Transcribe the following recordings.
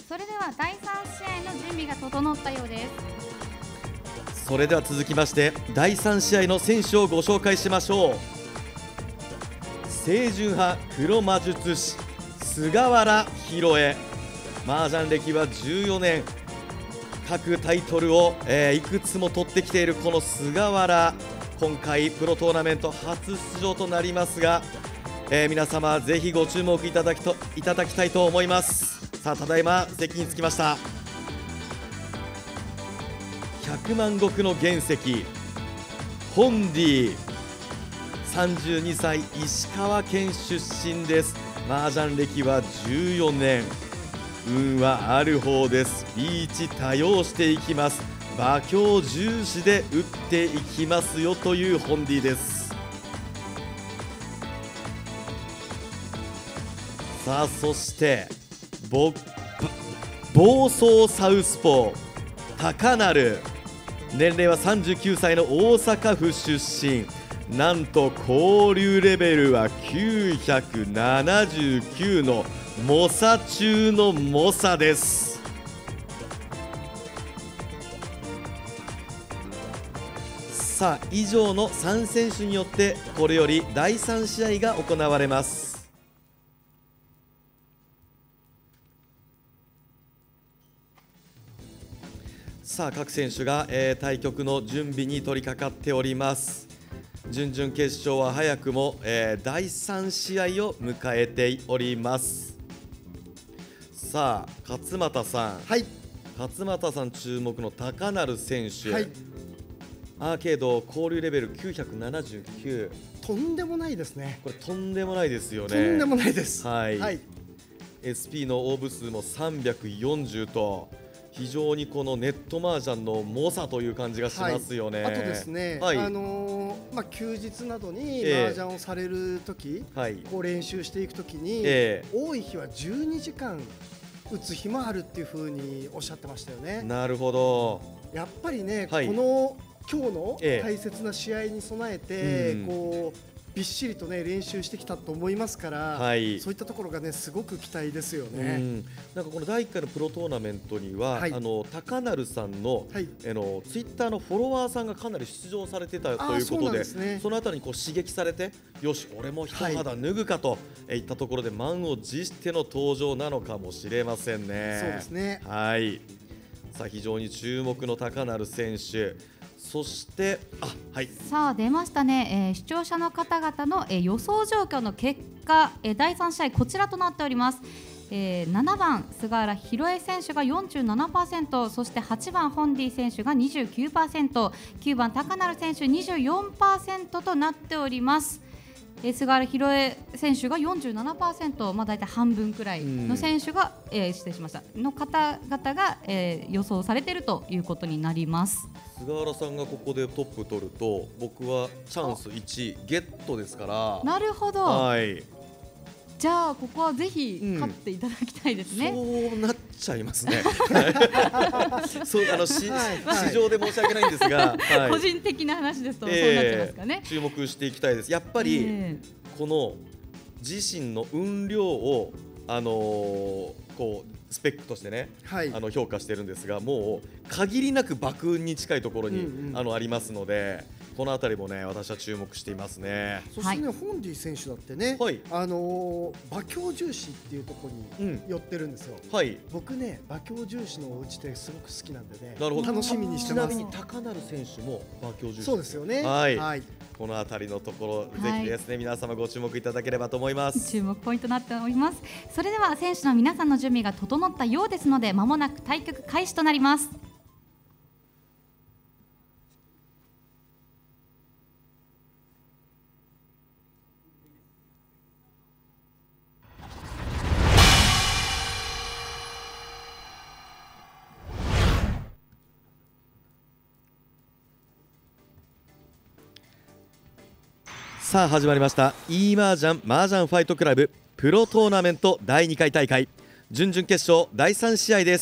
それでは第3試合の準備が整ったようです。 それでは続きまして第3試合の選手をご紹介しましょう。清純派黒魔術師菅原弘恵、麻雀歴は14年、各タイトルを、いくつも取ってきているこの菅原、今回プロトーナメント初出場となりますが、皆様ぜひご注目いただきたいと思います。さあ、ただいま席に着きました。100万石の原石ホンディ、32歳、石川県出身です。麻雀歴は14年、運はある方です。リーチ多用していきます。馬強重視で打っていきますよというホンディです。さあ、そして暴走サウスポー高成、年齢は39歳の大阪府出身、なんと交流レベルは979の猛者中の猛者です。さあ、以上の3選手によってこれより第3試合が行われます。さあ、各選手が、対局の準備に取り掛かっております。準々決勝は早くも、第3試合を迎えております。さあ、勝俣さん、 はい、 勝俣さん注目の高成選手、 はい、 アーケード交流レベル979、 とんでもないですね。 これとんでもないですよね。 とんでもないです。 はい、 はい、 SP の応募数も340と、非常にこのネット麻雀の猛者という感じがしますよね。 はい、あとですね、 はい、 休日などに麻雀をされるとき、こう練習していくときに、多い日は12時間打つ日もあるっていうふうにおっしゃってましたよね。 なるほど。 やっぱりね、この今日の大切な試合に備えて、こうびっしりとね練習してきたと思いますから、そういったところがねすごく期待ですよね。 なんかこの第1回のプロトーナメントには、高成さんの、ツイッターのフォロワーさんがかなり出場されてたということで、そのあたりにこう刺激されて、よし俺も一肌脱ぐかといったところで、満を持しての登場なのかもしれませんね。 そうですね。 はい。さあ、非常に注目の高成選手。そしてさあ出ましたね、視聴者の方々の、予想状況の結果、第3試合こちらとなっております。7番菅原弘恵選手が 47%、 そして8番ホンディ選手が 29%、 9番高成選手 24% となっております。菅原弘恵選手が 47%、だいたい半分くらいの選手が、失礼しましたの方々が、予想されているということになります。 菅原さんがここでトップ取ると、僕はチャンス1ゲットですから。 なるほど、 はい、 じゃあここはぜひ勝っていただきたいですね。 そうなっちゃいますね。そう市場で申し訳ないんですが、 個人的な話ですとそうなっちゃいますかね。 注目していきたいです。やっぱり、この自身の運量をこうスペックとしてね、評価してるんですが、もう限りなく爆運に近いところに、ありますので、このあたりもね私は注目していますね。 そしてね、ホンディ選手だってね、馬強重視っていうところに寄ってるんですよ。僕ね、馬強重視のお家ってすごく好きなんでね、楽しみにしてます。 ちなみに高成選手も馬強重視。 そうですよね。 このあたりのところ、ぜひですね、皆様ご注目いただければと思います。 注目ポイントとなっております。それでは選手の皆さんの準備が整ったようですので、まもなく対局開始となります。 さあ始まりました e マージャンマージャンファイトクラブプロトーナメント第2回大会準々決勝第3試合です。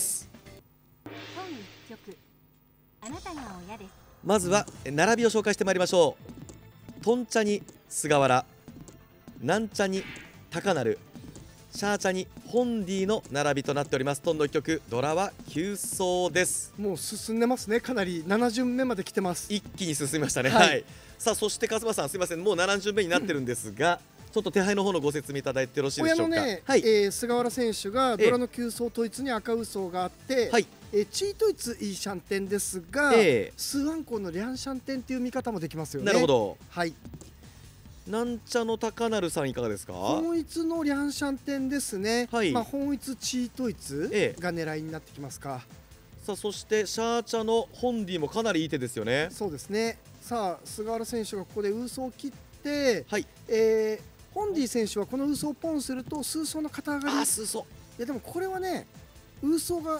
まずは並びを紹介してまいりましょう。トンチャに菅原、ナンチャに高成、 シャーチャにホンディの並びとなっております。トンの一曲ドラは9走です。 もう進んでますね。かなり7巡目まで来てます。 一気に進みましたね。はい、さあそして勝間さん、すみません、もう7巡目になってるんですが、ちょっと手配の方のご説明いただいてよろしいでしょうか。 親のね、はい、菅原選手がドラの9走統一に赤ウソがあって、はい、チー統一イーシャンテンですが、スーアンコンのリャンシャンテンという見方もできますよね。 なるほど。 はい。 なんちゃの高成さんいかがですか。 本一のリャンシャンテンですね。はい、まあ本一チー統一が狙いになってきますか。 さあそしてシャーチャのホンディもかなりいい手ですよね。 そうですね。さあ菅原選手がここでウーソを切って、はい、ホンディ選手はこのウーソをポンすると数走の肩上がり。 数走。いやでもこれはね、ウーソが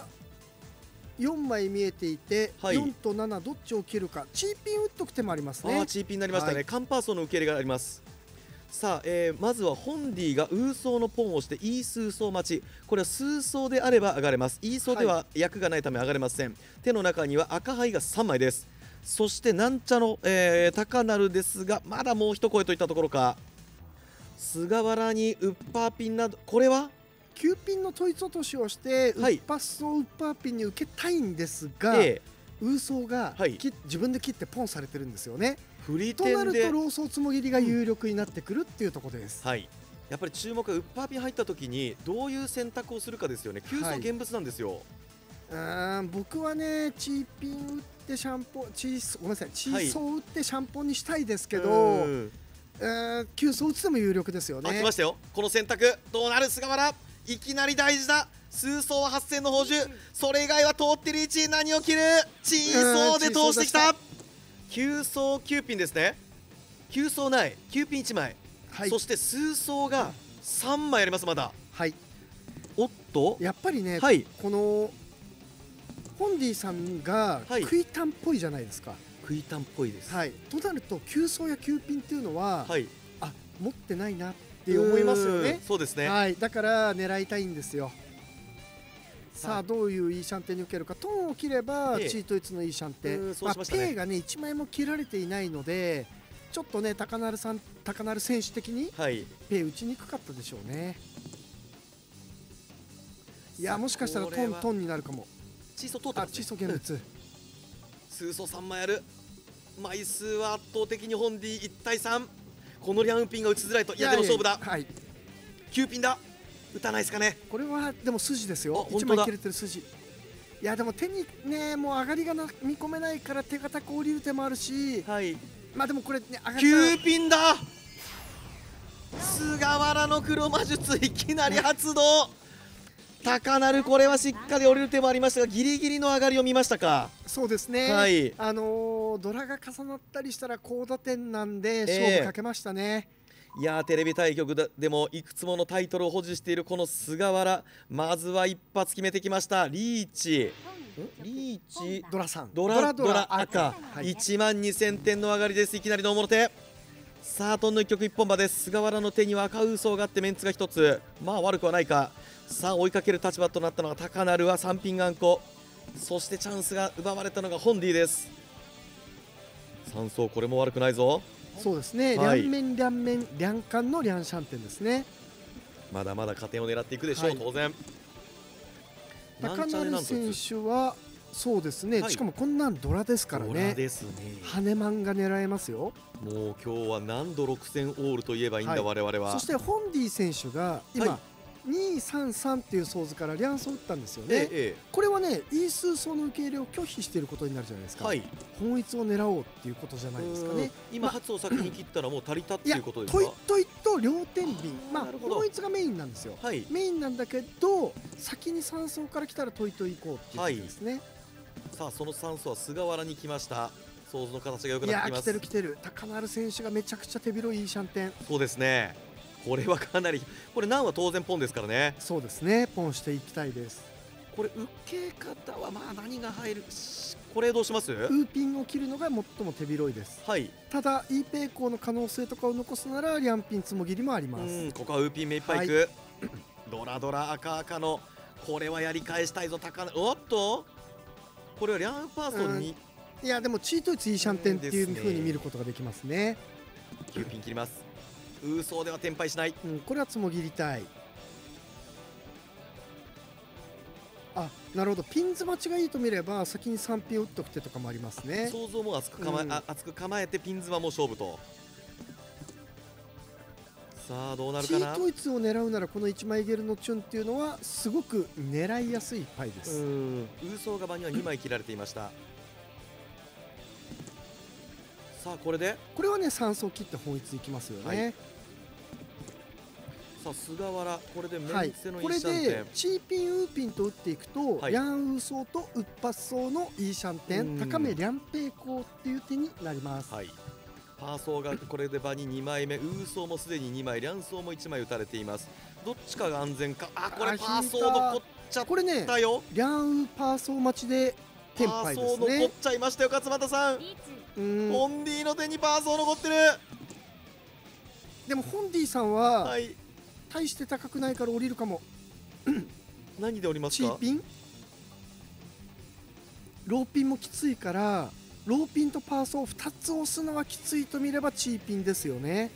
4枚見えていて、はい、4と7どっちを切るか、チーピン打っとく手もありますね。 チーピンになりましたね。カンパーソンの受け入れがあります。さあ、まずはホンディがウーソーのポンをしてイースーソー待ち。これは数走であれば上がれます。イーソーでは役がないため上がれません。手の中には赤牌が3枚です。そしてなんちゃの、高成ですが、まだもう一声といったところか。菅原にウッパーピンなど、これは 9ピンの統一落としをして、ウッパスをウッパーピンに受けたいんですが、ウーソーが、自分で切ってポンされてるんですよね。 振りとなるとローソーつもぎりが有力になってくるっていうところです。 はい、やっぱり注目はウッパーピン入った時にどういう選択をするかですよね。9走現物なんですよ。 僕はね、チーピン打ってシャンポン、ごめんなさい、チーソー打ってシャンポンにしたいですけど、9走打つでも有力ですよね。 来ましたよ、この選択どうなる。菅原いきなり大事だ。数走は8000の補充、それ以外は通ってる位置。何を切る。チー走で通してきた。9走9ピンですね。9走ない9ピン1枚、はい、そして数走が3枚あります。まだ、はい、おっとやっぱりね、はい、このホンディさんがクイタンっぽいじゃないですか。 クイタンっぽいです。 はい、となると9走や9ピンっていうのは、はい、持ってないなって思いますよね。 そうですね、 はい、だから狙いたいんですよ。さあどういうイーシャンテンに受けるか。トンを切ればチー統一のイーシャンテン、ペイがね1枚も切られていないので、ちょっとね高成選手的にペイ打ちにくかったでしょうね。いや、もしかしたらトンになるかも。 チーソ通ってますね。 チーソ現物、 数走3枚ある。枚数は圧倒的にホンディ1対3。このリャンピンが打ちづらいと。いやでも勝負だ。はい、9ピンだ。打たないですかね。 これはでも筋ですよ。1枚切れてる筋。いやでも手にね、もう上がりが見込めないから手堅く降りる手もあるし、はい、まあでもこれね、上がり 9ピンだ。菅原の黒魔術いきなり発動。高成、これはしっかり降りる手もありましたが、ギリギリの上がりを見ましたか。 そうですね、はい、ドラが重なったりしたら高打点なんで勝負かけましたね。 いやー、テレビ対局でもいくつものタイトルを保持しているこの菅原、まずは一発決めてきました。リーチドラさん、 ドラ赤、はい、12000点の上がりです。いきなりの大手。さあトンの一曲一本馬です。菅原の手には赤ウーソーがあってメンツが1つ、まあ悪くはないか。さあ追いかける立場となったのが高成は3ピン頑固。そしてチャンスが奪われたのがホンディです。3走、これも悪くないぞ。 そうですね、はい、両面両冠のリャンシャンテンですね。 まだまだ加点を狙っていくでしょう、はい、当然。 高成選手はそうですね、はい、しかもこんなんドラですからね。 ドラですね。 ハネマンが狙えますよ。 もう今日は何度6000オールと言えばいいんだ、我々は。 そしてホンディ選手が今、233っていう走図からリャンソを打ったんですよね。これはね、イースーソーの受け入れを拒否していることになるじゃないですか。はい、本一を狙おうっていうことじゃないですかね。 今初を先に切ったらもう足りたっていうことですか。 トイと両天秤、まあ本一がメインなんですよ。はい、メインなんだけど先に3走から来たらトイ行こうっていうことですね。はい、 さあその3走は菅原に来ました。想像の形が良くなってきます。 いや、来てる。高成選手がめちゃくちゃ手広いいいシャンテン。 そうですね、これはかなり、これナンは当然ポンですからね。 そうですね、ポンしていきたいです。 これ受け方はまあ何が入る、これどうします？ウーピンを切るのが最も手広いです。はい、ただ E ペイコーの可能性とかを残すならリャンピンつもぎりもあります。 ここはウーピン目いっぱいいく、はい、ドラ赤のこれはやり返したいぞ。高成、おっとこれはリャンパーソンに、 いやでもチートイツイーシャンテンっていう風に見ることができますね。 9ピン切ります。ウーソーではテンパイしない、 これはつもぎりたい。 あ、なるほど。ピンズ待ちがいいと見れば先に3ピン打っとく手とかもありますね。 想像も厚く構えてピンズはもう勝負と。さあどうなるかな。 チートイツを狙うならこの1枚ゲルのチュンっていうのはすごく狙いやすいパイです。 ウーソー側には2枚切られていました。さあこれはね3層切って本一いきますよね。はい、 さあ菅原これでメンツェのこれでチーピンウーピンと打っていくと、 はい、 ヤンウーソーとウッパッソーのイーシャンテン高めリャンペイコーっていう手になります。 はい、パーソーがこれで場に2枚目、ウーソーもすでに2枚、リャンソーも1枚打たれています。どっちかが安全か。あ、これパーソー残っちゃったよ。 これね、リャンパーソー待ちでテンパイですね。 パーソー残っちゃいましたよ勝俣さん。ホンディの手にパーソー残ってる。 でもホンディさんは大して高くないから降りるかも。 何で降りますか。 チーピン、ローピンもきついからローピンとパーソー2つ押すのはきついと見ればチーピンですよね。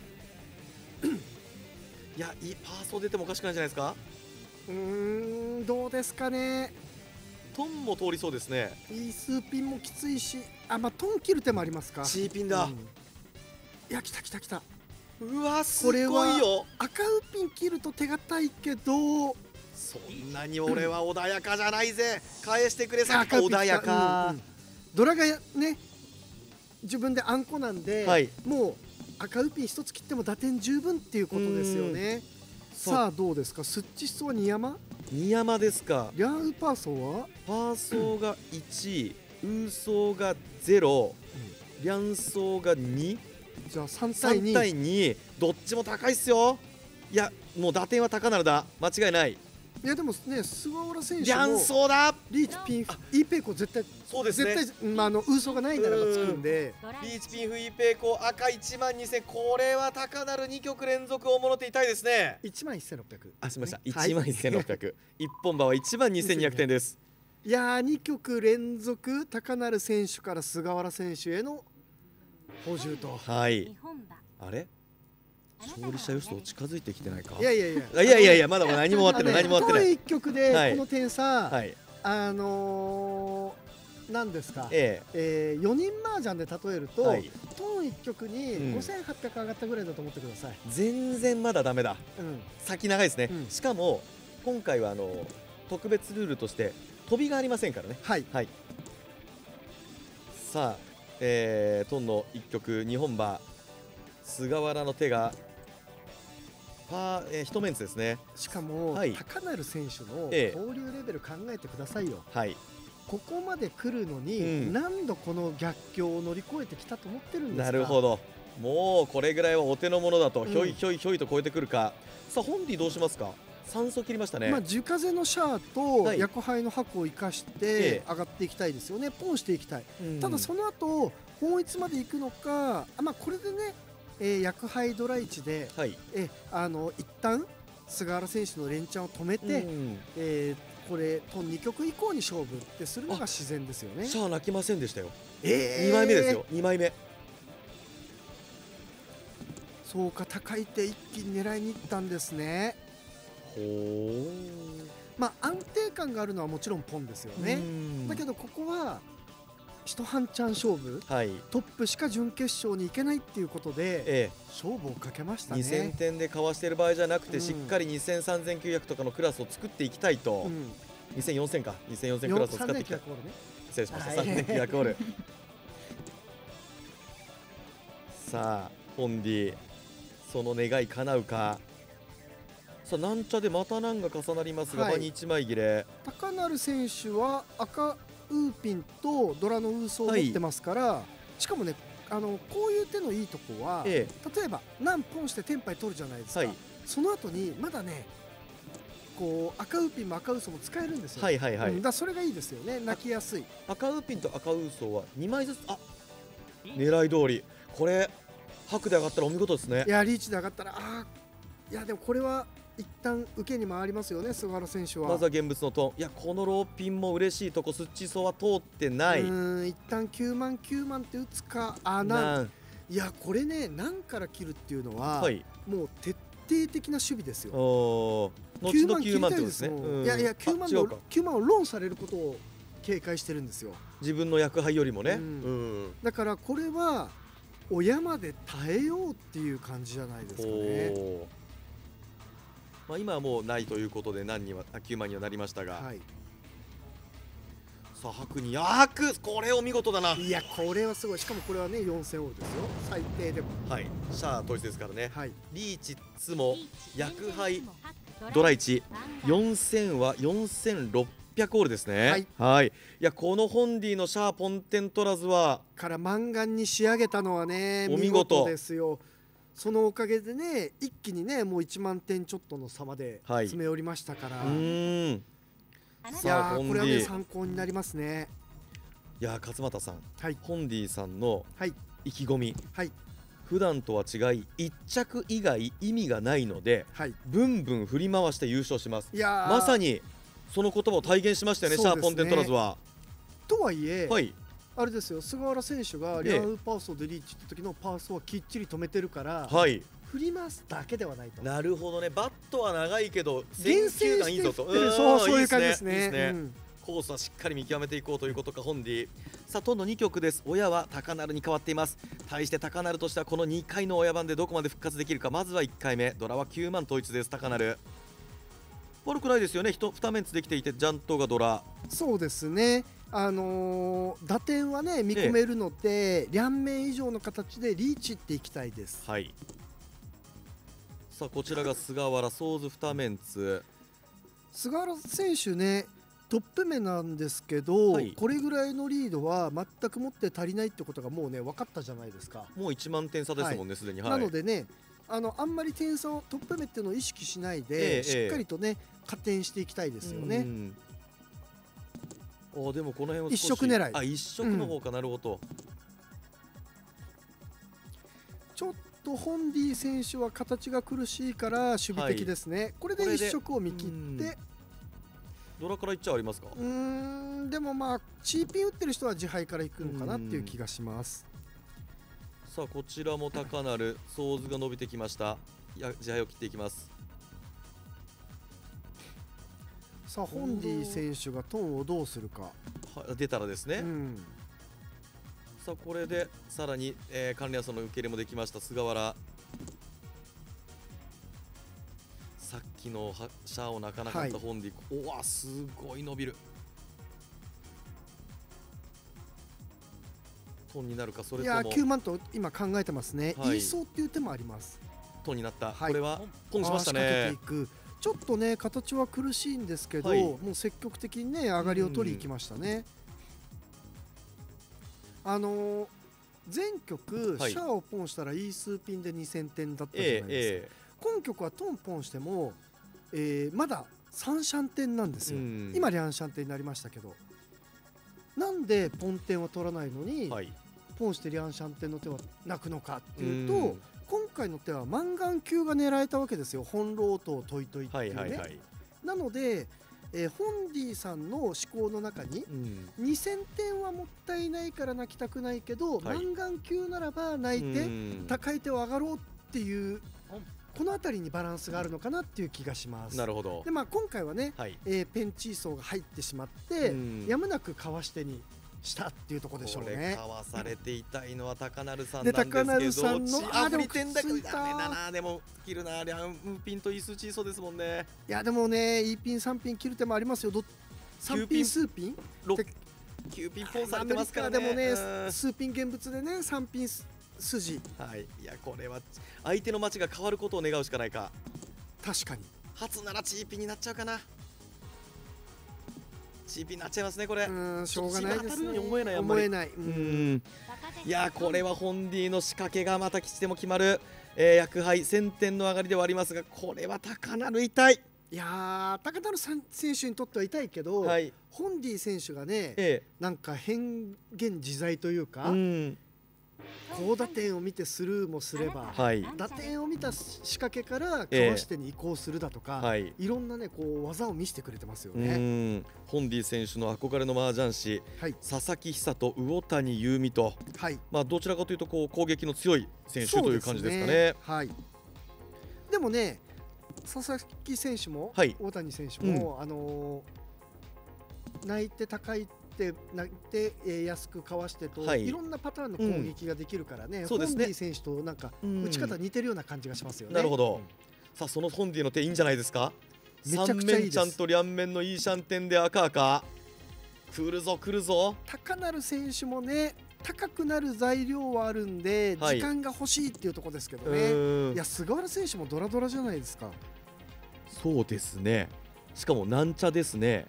いや、パーソー出てもおかしくないんじゃないですか。 どうですかね。 トンも通りそうですね。 イースーピンもきついし、トン切る手もありますか。 チーピンだ。 いや、来た来た来た。 うわ、すごいよ。 赤ウピン切ると手堅いけど、 そんなに俺は穏やかじゃないぜ。返してくれさ。穏やか。 ドラがね自分であんこなんで、はい、もう赤ウピン1つ切っても打点十分っていうことですよね。さあどうですか。スッチシソは2山ですか。 リャンウパーソーはパーソーが1、ウーソーが0、リャンソーが2。 じゃあ3対2。 3対2。どっちも高いっすよ。いや、もう打点は高鳴だ。間違いない。 いやでもね、菅原選手もリャンソーだ。 リーチピンイーペイコ絶対、 そうですね、 絶対ウーソーがないならばつくんで、 リーチピンフイーペイコ赤12000、これは高鳴る2曲連続大物手痛いですね。 11600。 あ、すみません、11600。一本馬は12200点です。 いやー、2曲連続高鳴選手から菅原選手への補充と。 はい。あれ？勝利者予想近づいてきてないか。 いやまだ何も終わってない。何も終わってない。 1局でこの点差、なんですか、4人麻雀で例えると、トン1局に5800上がったぐらいだと思ってください。 全然まだダメだ。先長いですね。しかも今回は特別ルールとして飛びがありませんからね。はい。さあ、トンの1局2本馬、菅原の手が一メンツですね。 しかも、高鳴選手の交流レベル考えてくださいよ。ここまで来るのに、何度この逆境を乗り越えてきたと思ってるんですか。 なるほど。もうこれぐらいはお手の物だと、ひょいひょいひょいと超えてくるか。さあホンディどうしますか。3層切りましたね。 樹風のシャアと厄杯の箱を生かして上がっていきたいですよね。ポンしていきたい。ただその後本一まで行くのか、これでね、厄杯ドラ1で、一旦菅原選手の連チャンを止めて、これトン2局以降に勝負ってするのが自然ですよね。 シャア泣きませんでしたよ。2枚目ですよ。2枚目。 そうか、高い手一気に狙いにいったんですね。安定感があるのはもちろんポンですよね。だけどここは一半チャン勝負、トップしか準決勝に行けないっていうことで、勝負をかけましたね。 2000点でかわしている場合じゃなくて、しっかり2000、3900とかのクラスを作っていきたいと。2000、4000か、2000、4000クラスを使っていきたい。失礼しました。3900オール。さあホンディ、その願い叶うか。さあなんちゃでまた難が重なりますが、場に1枚切れ。 高鳴選手は赤ウーピンとドラのウーソーを持ってますから、しかもね、こういう手のいいとこは、例えば何ポンしてテンパイ取るじゃないですか。その後にまだね、こう赤ウーピンも赤ウーソーも使えるんですよ。だそれがいいですよね。泣きやすい。 赤ウーピンと赤ウーソーは2枚ずつ。狙い通り。これ白で上がったらお見事ですね。 いや、リーチで上がったら、いやでもこれは一旦受けに回りますよね、菅原選手は。 まずは現物のトン。いや、このローピンも嬉しいとこ、スッチソは通ってない。 一旦9万9万って打つか。いや、これね、何から切るっていうのは、もう徹底的な守備ですよ。 後の9万ってことですね。 いやいや9万をローンされることを警戒してるんですよ。 自分の役配よりもね。 だからこれは親まで耐えようっていう感じじゃないですかね。 まあ今はもうないということで9万にはなりましたが、はい、さあ白にこれを見事だな。 いやこれはすごい。しかもこれはね4000オールですよ、最低でも。 はい、シャア統一ですからね。はい、リーチツモ役配ドラ1 4000は4600オールですね。はい、はい、いやこのホンディのシャアポンテントラズはからマンガンに仕上げたのはねお見事ですよ。そのおかげでね一気にねもう1万点ちょっとの差まで詰め寄りましたから、はい、いやこれはね参考になりますね。 いや勝俣さん、はい、ホンディさんの意気込み、はい、普段とは違い1着以外意味がないので、はい、ブンブン振り回して優勝します。いやまさにその言葉を体現しましたよね、シャーポンテントラズは。 とはいえ、はい、あれですよ、菅原選手がリアルパーソーでリーチった時のパーソーはきっちり止めてるから、はい、振り回すだけではないと。 なるほどね、バットは長いけど選球眼いいぞと。 そういう感じですね。 コースはしっかり見極めていこうということか、ホンディ。さあ、トンの2局です。親は高鳴に変わっています。対して高鳴としてはこの2回の親番でどこまで復活できるか。まずは1回目、ドラは9万統一です。高鳴悪くないですよね。2メンツできていてジャントがドラ。 そうですね、打点はね見込めるので、両面以上の形でリーチっていきたいです。 はい。さあこちらが菅原ソーズ2メンツ。 菅原選手ねトップ目なんですけど、はい、これぐらいのリードは全く持って足りないってことがもうね分かったじゃないですか。 もう1万点差ですもんね、すでに。 なのでねあんまり点差をトップ目っていうのを意識しないで、しっかりとね加点していきたいですよね。 でもこの辺は一色狙い。 一色の方か、なるほど。 ちょっとホンディ選手は形が苦しいから守備的ですね。これで一色を見切ってドラからいっちゃありますか。 でもまあチーピン打ってる人は自敗からいくのかなっていう気がします。 さあこちらも高鳴ソーズが伸びてきました。自敗を切っていきます。 さあホンディ選手がトンをどうするか。 出たらですね、さあこれでさらに、関連層の受け入れもできました菅原。さっきのシャアを泣かなかったホンディ、おわすごい伸びる。トンになるか、それとも。 いや9万と今考えてますね。言いそうっていう手もあります。 トンになった、これはポンしましたね。 ちょっとね形は苦しいんですけど、もう積極的にね上がりを取りに行きましたね。前局、シャアをポンしたらいい数ピンで2000点だったじゃないですか。今局はトンポンしても、まだ3シャン点なんですよ。今リャンシャン点になりましたけど、なんでポン点を取らないのに、ポンしてリャンシャン点の手は泣くのかっていうと、今回の手はマンガン級が狙えたわけですよ。本ロートトイトイっていうね。なので、ホンディさんの思考の中に、2000点はもったいないから泣きたくないけど、マンガン級ならば泣いて高い手を上がろうっていうこの辺りにバランスがあるのかなっていう気がします。 なるほど。 で、今回はね、ペンチーソーが入ってしまってやむなくかわし手にしたっていうところでしょうね。 かわされていたいのは高鳴さんなんですけど、 高鳴さんのでも点だけダメだな。でも切るな、リャンピンとイースチーソーですもんね。 いやでもね、イーピン3ピン切る手もありますよ。3ピン数ピン 9ピンポンされてますからね。 でもね数ピン現物でね3ピン筋。 いやこれは相手の待ちが変わることを願うしかないか。 確かに初ならチーピンになっちゃうかな。チーピンになっちゃいますねこれ。 しょうがないですね。 思えない。いやこれはホンディの仕掛けがまた吉でも決まる、役配1000点の上がりではありますが、これは高鳴痛い。 いや高鳴選手にとっては痛いけど、ホンディ選手がね、なんか変幻自在というか、高打点を見てスルーもすれば、打点を見た仕掛けからかわし手に移行するだとか、いろんなねこう技を見せてくれてますよね。 ホンディ選手の憧れの麻雀師、佐々木久と魚谷優美と、どちらかというとこう攻撃の強い選手という感じですかね。 でもね佐々木選手も、 はい、 大谷選手も、泣いて高いって泣いて、安くかわしてと、はい、いろんなパターンの攻撃ができるからね、 そうですね、 ホンディ選手となんか打ち方似てるような感じがしますよね。 なるほど、さあそのホンディの手いいんじゃないですか。 めちゃくちゃいいです。 3面ちゃんと両面のいいシャンテンで赤赤来るぞ来るぞ。 高成選手もね高くなる材料はあるんで、はい、時間が欲しいっていうところですけどね。いや菅原選手もドラドラじゃないですか。 そうですね、しかもなんちゃですね。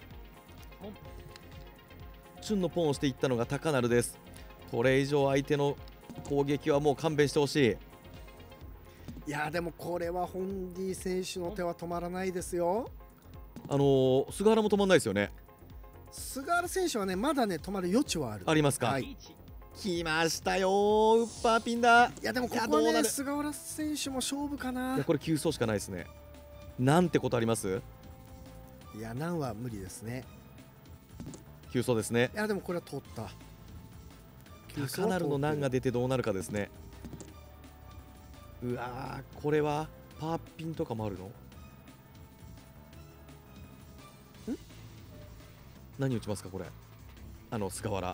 チュンのポンをしていったのが高成です。これ以上相手の攻撃はもう勘弁してほしい。 いやでもこれはホンディ選手の手は止まらないですよ。 菅原も止まらないですよね。 菅原選手はねまだね止まる余地はある。 ありますか。はい、来ましたよウッパーピンだ。 いやでもここはね菅原選手も勝負かな。 いやこれ9走しかないですね。なんてことあります。 いやなんは無理ですね。 9走ですね。 いやでもこれは取った。 高成の難が出てどうなるかですね。うわーこれはパーピンとかもあるの。何打ちますかこれ。菅原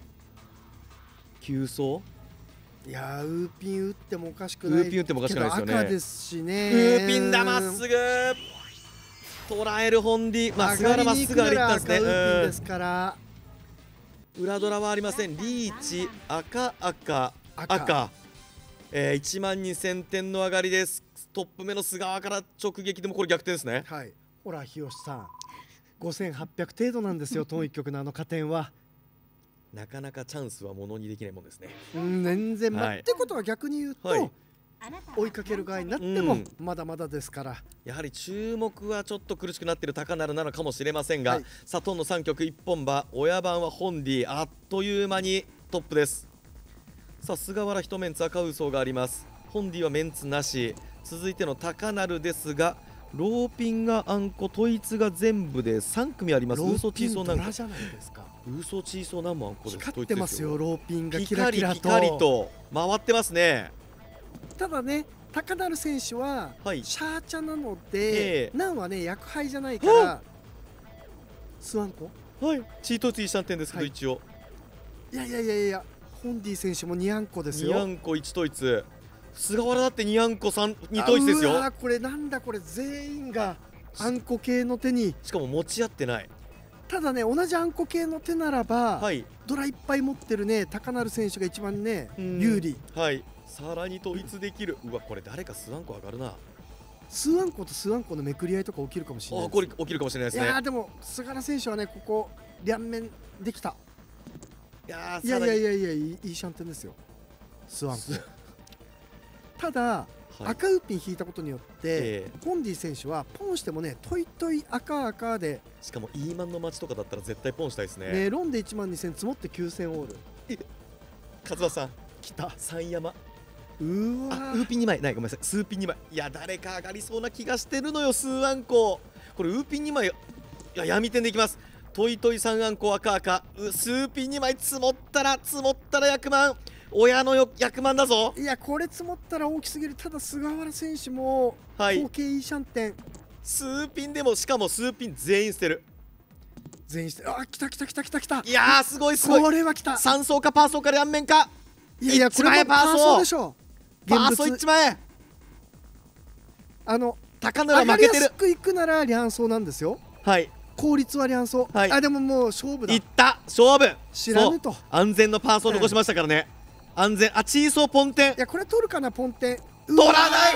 9走。 いやウーピン打ってもおかしくない。 ウーピン打ってもおかしくないですよね。 赤ですしね。 ウーピンだまっすぐ捉えるホンディ。菅原まっすぐありったんですね。 ウーピンですから裏ドラはありません。リーチ赤赤赤、1万2000点の上がりです。トップ目の菅原から直撃でもこれ逆転ですね。 はい、ほら日吉さん5800程度なんですよ東一局の加点は。 なかなかチャンスはものにできないもんですね。 全然、 はい、 ってことは逆に言うと、はい、追いかける側になってもまだまだですから、 やはり注目はちょっと苦しくなっている高成なのかもしれませんが、はい、佐藤の3局1本馬親番はホンディあっという間にトップです。さあ菅原1メンツ赤嘘があります。ホンディはメンツなし。続いての高成ですがローピンがあんこ統一が全部で3組あります。 ローピンドラじゃないですか。 ウソチーソー何もあんこです。 光ってますよローピンがキラキラと回ってますね。 ただね高成選手はシャーチャなので、なんはね薬杯じゃないからスワンコはいチートツイシャンテンですけど、一応いやホンディ選手も2あんこですよ。 2あんこ1統一。菅原だって2あんこ2統一ですよ。 これなんだこれ全員があんこ系の手に。 しかも持ち合ってない。 ただね同じあんこ系の手ならば、ドラいっぱい持ってるね高成選手が一番ね有利。 さらに統一できる。うわこれ誰かスワンコ上がるな。 スワンコとスワンコのめくり合いとか起きるかもしれないです。 これ起きるかもしれないですね。 いやでも菅原選手はねここ両面できた。いやいいシャンテンですよスワンコ。ただ、赤ウッピン引いたことによって、ホンディ選手はポンしてもねトイトイ赤赤で、 しかもイーマンの街とかだったら絶対ポンしたいですね。 ロンで1万2000積もって9000オール。 勝田さん来た三山。 うわウーピン2枚ない、ごめんなさい、スーピン2枚。いや誰か上がりそうな気がしてるのよ。スーアンコこれウーピン2枚、いや闇点でいきます。トイトイ3あんこ赤赤スーピン2枚積もったら100万。親の100万だぞ。 いやこれ積もったら大きすぎる。ただ菅原選手も合計いいシャンテン。 スーピンでもしかもスーピン全員捨てる。 全員捨てる。あ来た。 いやーすごいこれは来た。 3走かパーソーか両面か。 いやこれもパーソーでしょ。 パーソー1万円。高成は負けてる。 上がりやすくいくなら両走なんですよ。効率は両走。でももう勝負だ。 いった勝負。 知らぬと安全のパーソー残しましたからね。安全。チーソーポンテン。 いやこれ取るかなポンテン。 取らない。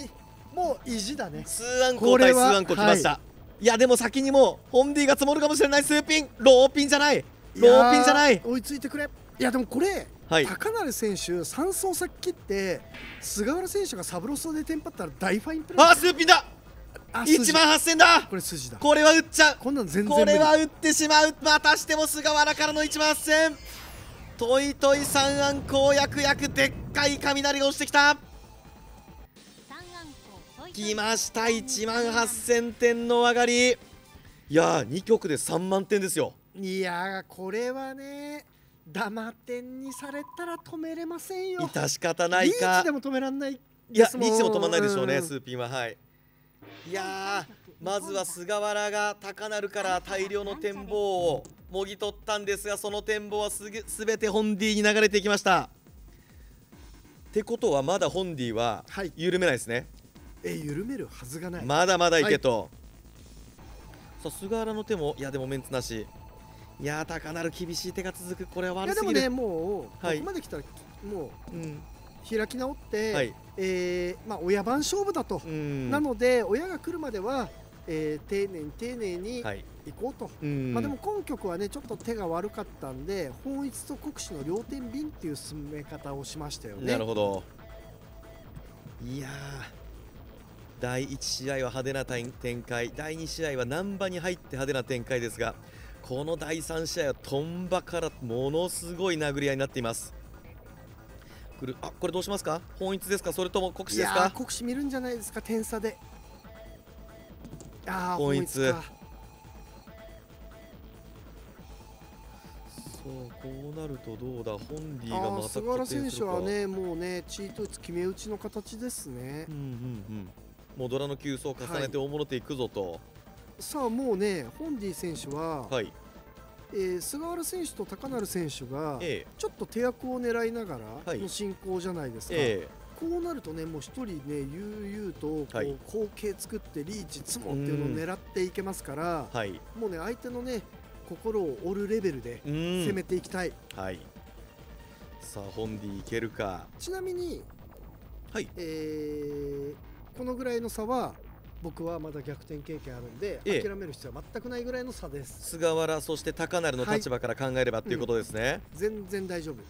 もう意地だね。 スーアンコ対スーアンコ来ました。いやでも先にもうホンディが積もるかもしれない。スーピンローピンじゃない。 追いついてくれ。いやでもこれ高成選手3走先切って菅原選手がサブロスでテンパったら大ファインプレー。 スーピンだ。1万8000だ。 これ筋だ。 これは打っちゃう。 こんなん全然無理。 これは打ってしまう。またしても菅原からの1万8000。トイトイ3あんこやくでっかい雷が落ちてきた。きました。1万8000点の上がり。いやー2局で3万点ですよ。 いやーこれはねダマ点にされたら止めれませんよ。 致し方ないか。 リーチでも止めらんない。 いやリーチでも止まらないでしょうね。スーピンはいやまずは菅原が高鳴から大量の展望をもぎ取ったんですが、その展望はすべてホンディに流れていきました。ってことはまだホンディは緩めないですね。 緩めるはずがない。 まだまだいけと、さあ菅原の手も、いやでもメンツなし。いや高鳴厳しい手が続く。これは悪すぎる。 いやでもね、もうここまで来たらもう開き直って、親番勝負だと。なので親が来るまでは丁寧に行こうと。まあでも今局はねちょっと手が悪かったんで、本一と国士の両天秤っていう進め方をしましたよね。 なるほど。いや第1試合は派手な展開、第2試合は難波に入って派手な展開ですが、この第3試合はトンバからものすごい殴り合いになっています。これどうしますか？本一ですか、それとも国士ですか？いや国士見るんじゃないですか、点差で。 本一か。そうこうなるとどうだ、ホンディがまた菅原選手はねもうねチート打つ決め打ちの形ですね。 もうドラの急走を重ねて大物手いくぞと。 さあもうねホンディ選手は、菅原選手と高鳴選手がちょっと手役を狙いながらの進行じゃないですか。こうなるとねもう一人ね悠々とこう後継作ってリーチツモっていうのを狙っていけますから、もうね相手のね心を折るレベルで攻めていきたい。 さあホンディいけるか。 ちなみに、このぐらいの差は僕はまだ逆転経験あるんで、諦める必要は全くないぐらいの差です。 菅原そして高鳴の立場から考えればっていうことですね。 全然大丈夫。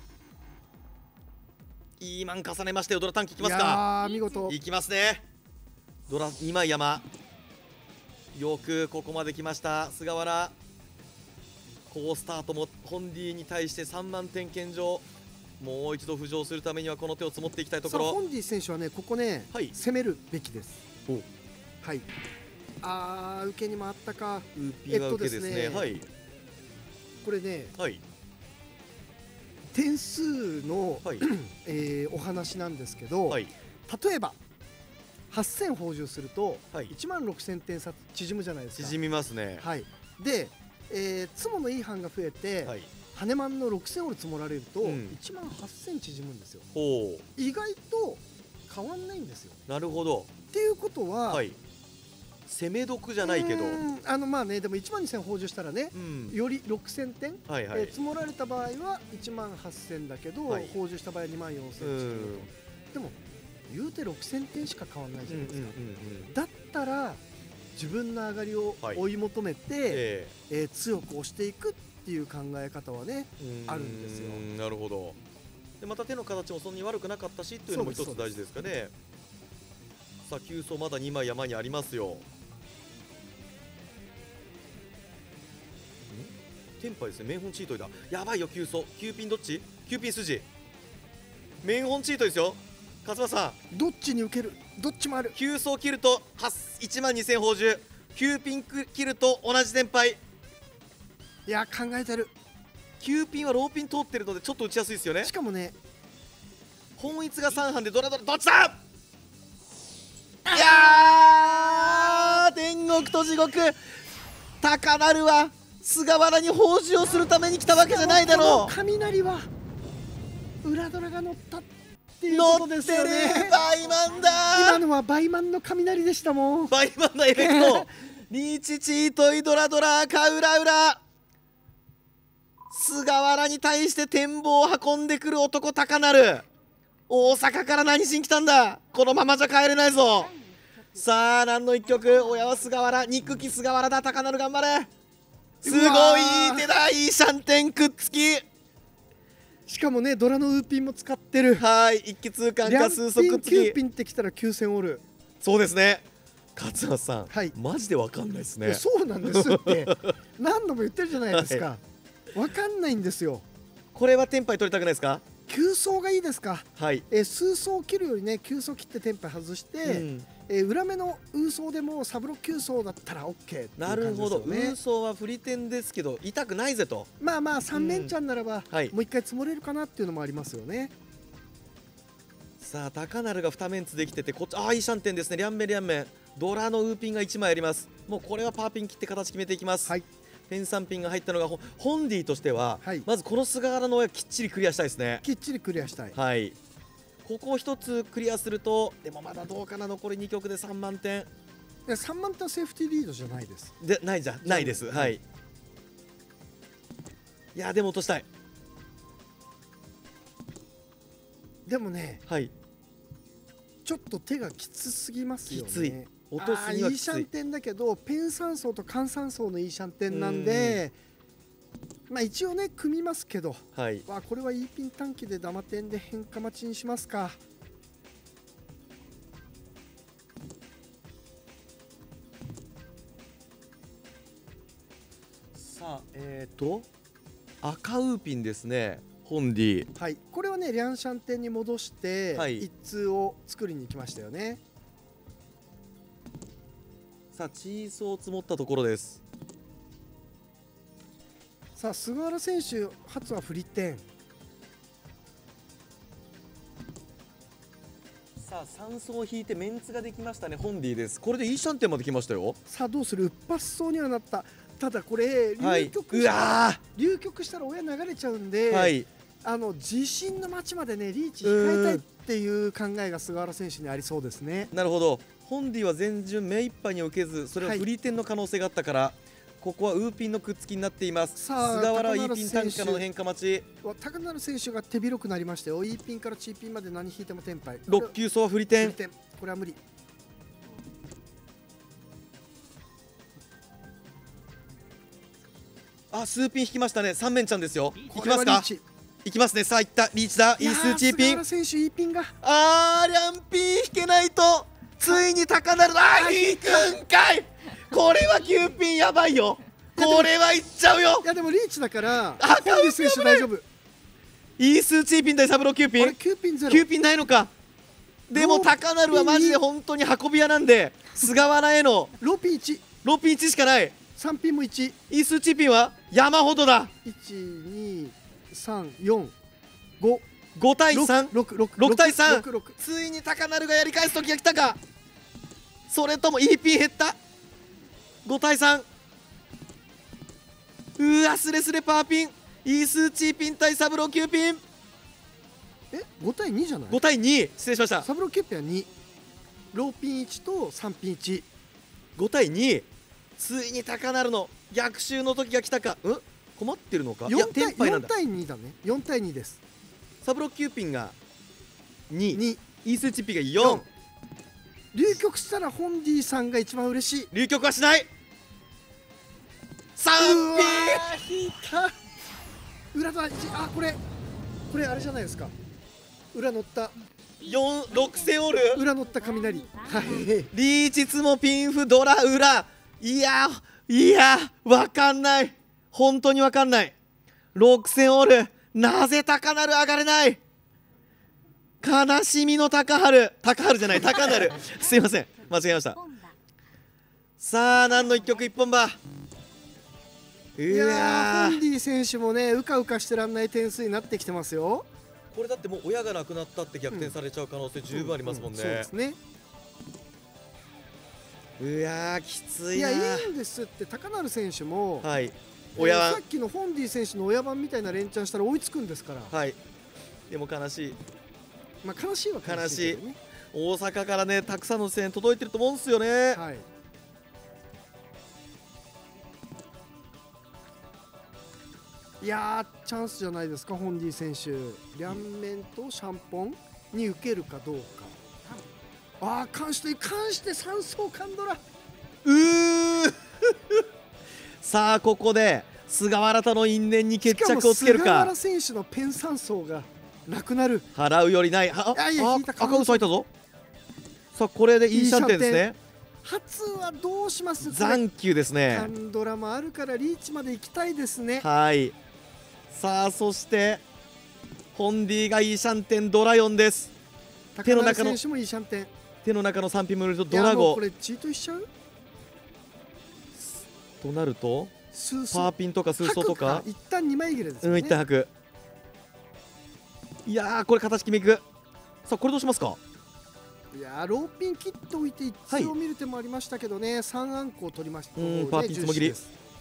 いいマン重ねましたよ。ドラ短期いきますか。 見事いきますね。ドラ2枚山、よくここまで来ました菅原。好スタートもホンディに対して3万点献上。もう一度浮上するためにはこの手を積もっていきたいところ。 ホンディ選手はねここね、攻めるべきです。受けにもあったか。 ですね。 これね、点数のお話なんですけど、例えば8000補充すると16000点差縮むじゃないですか。 縮みますね。 でツモのいい班が増えて、ハネマンの6000オール積もられると1万8000縮むんですよ。意外と変わんないんですよ。 なるほど。 っていうことは、 攻め得じゃないけど、 まあねでも1万2000補充したらね、より6000点積もられた場合は1万8000だけど、補充した場合は2万4000でも言うて6000点しか変わらないじゃないですか。だったら自分の上がりを追い求めて、強く押していくっていう考え方はねあるんですよ。 なるほど。でまた手の形もそんなに悪くなかったしっていうのも一つ大事ですかね。さあ急走まだ2枚山にありますよ。テンパですね。メンホンチートイだ。やばいよ急走。9ピンどっち？9ピン筋。メンホンチートですよ。勝間さんどっちに受ける？どっちもある。 急走切ると1万2000補充、9ピン切ると同じテンパイ。 いや考えてる。 9ピンはローピン通ってるのでちょっと打ちやすいですよね。 しかもね本一が3班でドラどっちだ。いやー天国と地獄。高鳴は菅原に報酬をするために来たわけじゃないだろう。 雷は裏ドラが乗ったっていうことですよね。 バイマンだ。 今のはバイマンの雷でしたもん。 バイマンのエフェクトリーチチートイドラドラカウラウラ。菅原に対して展望を運んでくる男高鳴。大阪から何しに来たんだ。このままじゃ帰れないぞ。さあ何の一曲。親は菅原、憎き菅原だ。高鳴頑張れ。すごいいい手だ。いいシャンテンくっつき。 しかもねドラのウーピンも使ってる。 一気通貫か数速つき。 9ピンってきたら9000オール。 そうですね。勝間さん、マジでわかんないですね。 そうなんですって何度も言ってるじゃないですか。わかんないんですよ。 これはテンパイ取りたくないですか。 急走がいいですか。数走切るよりね急走切ってテンパイ外して、裏目のウーソーでもサブロ急走だったら OK っていう感じですよね。なるほど。 ウーソーは振り点ですけど痛くないぜと。 まあまあ3連チャンならば、もう一回積もれるかなっていうのもありますよね。 さあ高鳴が2面ツできててこっちいいシャンテンですね。リャンメンドラのウーピンが1枚あります。もうこれはパーピン切って形決めていきます。 はい、 ペン3ピンが入ったのがホンディとしては、 はい、 まずこの菅原の親きっちりクリアしたいですね。 きっちりクリアしたい。 はい、ここを1つクリアすると、でもまだどうかな、残り2局で3万点。 いや3万点はセーフティーリードじゃないです。 でないです。はい、いやでも落としたい。 でもね、 はい、 ちょっと手がきつすぎますよね。 きつい、落とすにはきつい。 いいシャンテンだけどペン3層と換3層のいいシャンテンなんで、まあ一応ね組みますけど、 はい、 これはいいピン短期でダマ点で変化待ちにしますか。 さあ赤ウーピンですね、ホンディ。 はい、これはねリャンシャンテンに戻して、 はい、 一通を作りに行きましたよね。 さあチーソーを積もったところです。 さあ菅原選手初はフリテン。 さあ3層引いてメンツができましたね、ホンディです。これでいいシャンテンまで来ましたよ。 さあどうする、うっぱしそうにはなった。ただこれ流局したら親流れちゃうんで、 はい、 自信の街までねリーチ控えたいっていう考えが菅原選手にありそうですね。 なるほど、ホンディは前順目いっぱいに受けず、それはフリーテンの可能性があったから、はい、ここはウーピンのくっつきになっています。菅原は E ピン単価の変化待ち。 高成選手が手広くなりましたよ。 E ピンから G ピンまで何引いてもテンパイ。 6級層はフリテン。 これは無理。 スーピン引きましたね。3面ちゃんですよ。いきますか。いきますね。さあいった、リーチだ。いい数値 E ピン。 菅原選手 E ピンがリャンピン引けないとついに高成の引くんかい。これは9ピンやばいよ。これはいっちゃうよ。 いやでもリーチだからホンディ選手大丈夫。 いい数値 E ピン対サブロー9ピン。 9ピンゼロ。 9ピンないのか。でも高成はマジで本当に運び屋なんで、菅原へのローピン1。 ローピン1しかない。 3ピンも1。 いい数値ピンは山ほどだ。 1、2、3、4、5。 5対3。6対3。 6 ついに高成がやり返す時が来たか。それとも E ピン減った。5対3。うわスレスレパーピン。いい数値ピン対サブロー9ピン。 5対2じゃない。 5対2。失礼しました。 サブロー9ピンは2。ローピン1と3ピン1。 5対2。ついに高成の逆襲の時が来たか。困ってるのか。 4対2だね。4対2です。 サブロー9ピンが2。イースチピンが4。 流局したらホンディさんが一番嬉しい。 流局はしない。3ピン引いた。裏だ。これあれじゃないですか。裏乗った 6セオル。 裏乗った雷。 リーチツモピンフドラ裏。いやわかんない。本当にわかんない。6戦オール。なぜ高成上がれない。悲しみの高成じゃない高成すいません間違えました。さあ何の一曲一本馬。 いやホンディ選手もねうかうかしてらんない点数になってきてますよ。 これだってもう親が亡くなったって逆転されちゃう可能性十分ありますもんね。 そうですね。 いやきついな。 いやいいんですって。高成選手も、 はい、 さっきのホンディ選手の親番みたいな連チャンしたら追いつくんですから。 はい。でも悲しい。 悲しいは悲しい、ね、 大阪からねたくさんの声援届いてると思うんですよね。 はい。いやチャンスじゃないですかホンディ選手。両面とシャンポンに受けるかどうか。関して3層カンドラ。 さあここで菅原との因縁に決着をつけるか。 菅原選手のペン3層がなくなる。 払うよりない。赤嘘入ったぞ。さあこれでいいシャンテンですね。 初はどうします。 残球ですね。 カンドラもあるからリーチまで行きたいですね。 はい。さあそしてホンディがいいシャンテンドラ4です。 手の中の選手もいいシャンテン。 手の中の3ピンも入れるとドラゴ。 これチートしちゃうとなるとパーピンとかスーソーとか一旦2枚切れですね。 一旦吐く。いやこれ形決めいく。さあこれどうしますか。 いやローピン切っておいて一応見る手もありましたけどね、3アンコを取りました。 パーピンつもぎり。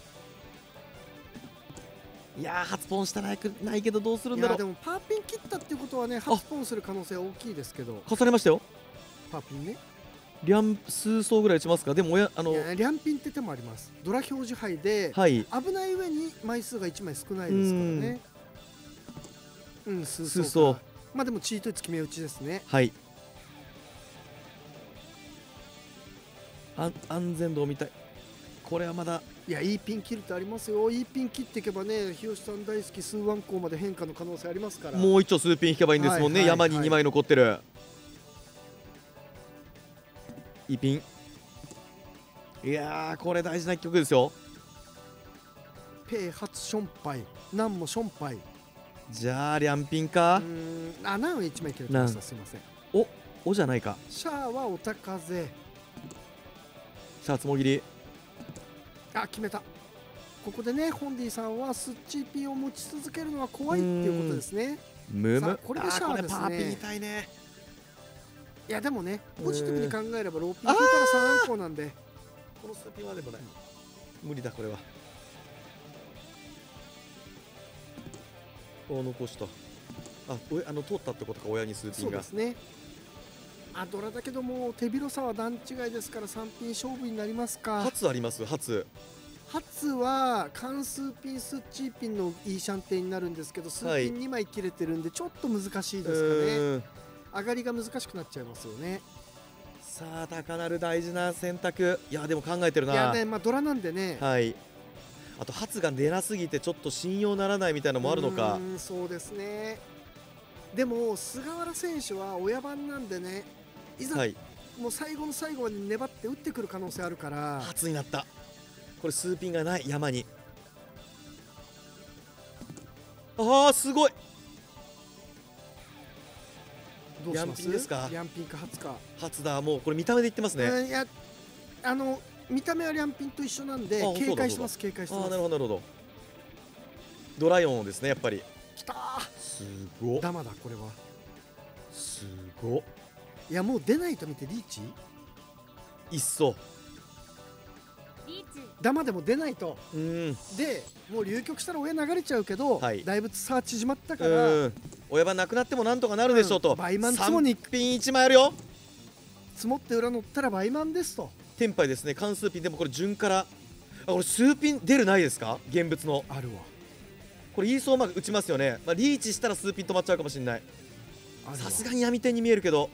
いや初ポンしたないけどどうするんだろう。 でもパーピン切ったっていうことはね、初ポンする可能性は大きいですけど。 重ねましたよ。 パーピンね。 リャン数層ぐらい打ちますか。でもリャンピンって手もあります。ドラ表示牌で、危ない上に枚数が1枚少ないですからね。数層。まあでもチート決め打ちですね。 はい。安全度を見たい。これはまだいいピン切るってありますよ。いいピン切っていけばね、日吉さん大好き数ワンコまで変化の可能性ありますから。 もう一丁数ピン引けばいいんですもんね。山に2枚残ってる。いいピン。いやこれ大事な一曲ですよ。 ペイ初ションパイ、ナンもションパイ。 じゃあリャンピンか。 ナンは1枚切れてました。すいません。 おじゃないか。 シャアはおたかぜ。 シャアつもぎり。 決めた。ここでね、ホンディさんはスッチーピンを持ち続けるのは怖いっていうことですね。これでシャアですね。 パーピン痛いね。 いやでもね、ポジティブに考えればローピン引いたら3アンコなんで、 このスーピンはでもない。無理だこれは。残した。通ったってことか、親にスーピンが。そうですね。 ドラだけども手広さは段違いですから、3ピン勝負になりますか。 初あります。初は関数ピンスッチーピンのいいシャンテンになるんですけど、数ピン2枚切れてるんでちょっと難しいですかね。上がりが難しくなっちゃいますよね。 さあ高鳴大事な選択。いやでも考えてるな。いやね、ドラなんでね。 あと初が出なすぎてちょっと信用ならないみたいなのもあるのか。 そうですね。でも菅原選手は親番なんでね、いざ、もう最後の最後まで粘って打ってくる可能性あるから。 初になった。これスーピンがない山に。すごい。 どうします？ リャンピンですか？ リャンピンか初か。 初だ。もうこれ見た目で言ってますね。 いや見た目はリャンピンと一緒なんで警戒してます。警戒してます。 なるほどなるほど。ドライオンですねやっぱり。 きたー。 すごっ。 ダマだこれは。 すごっ。 いやもう出ないと見てリーチ。 いっそ。 ダマでも出ないと。でもう流局したら親流れちゃうけど、だいぶ差縮まったから。 親番なくなってもなんとかなるでしょうと。 倍満積もに 3ピン1枚あるよ。 積もって裏乗ったら倍満ですと。 テンパイですね。関数ピンでもこれ順からこれ数ピン出るないですか。現物のあるわ。 これイーソーマーク打ちますよね。リーチしたら数ピン止まっちゃうかもしれない。さすがに闇点に見えるけど、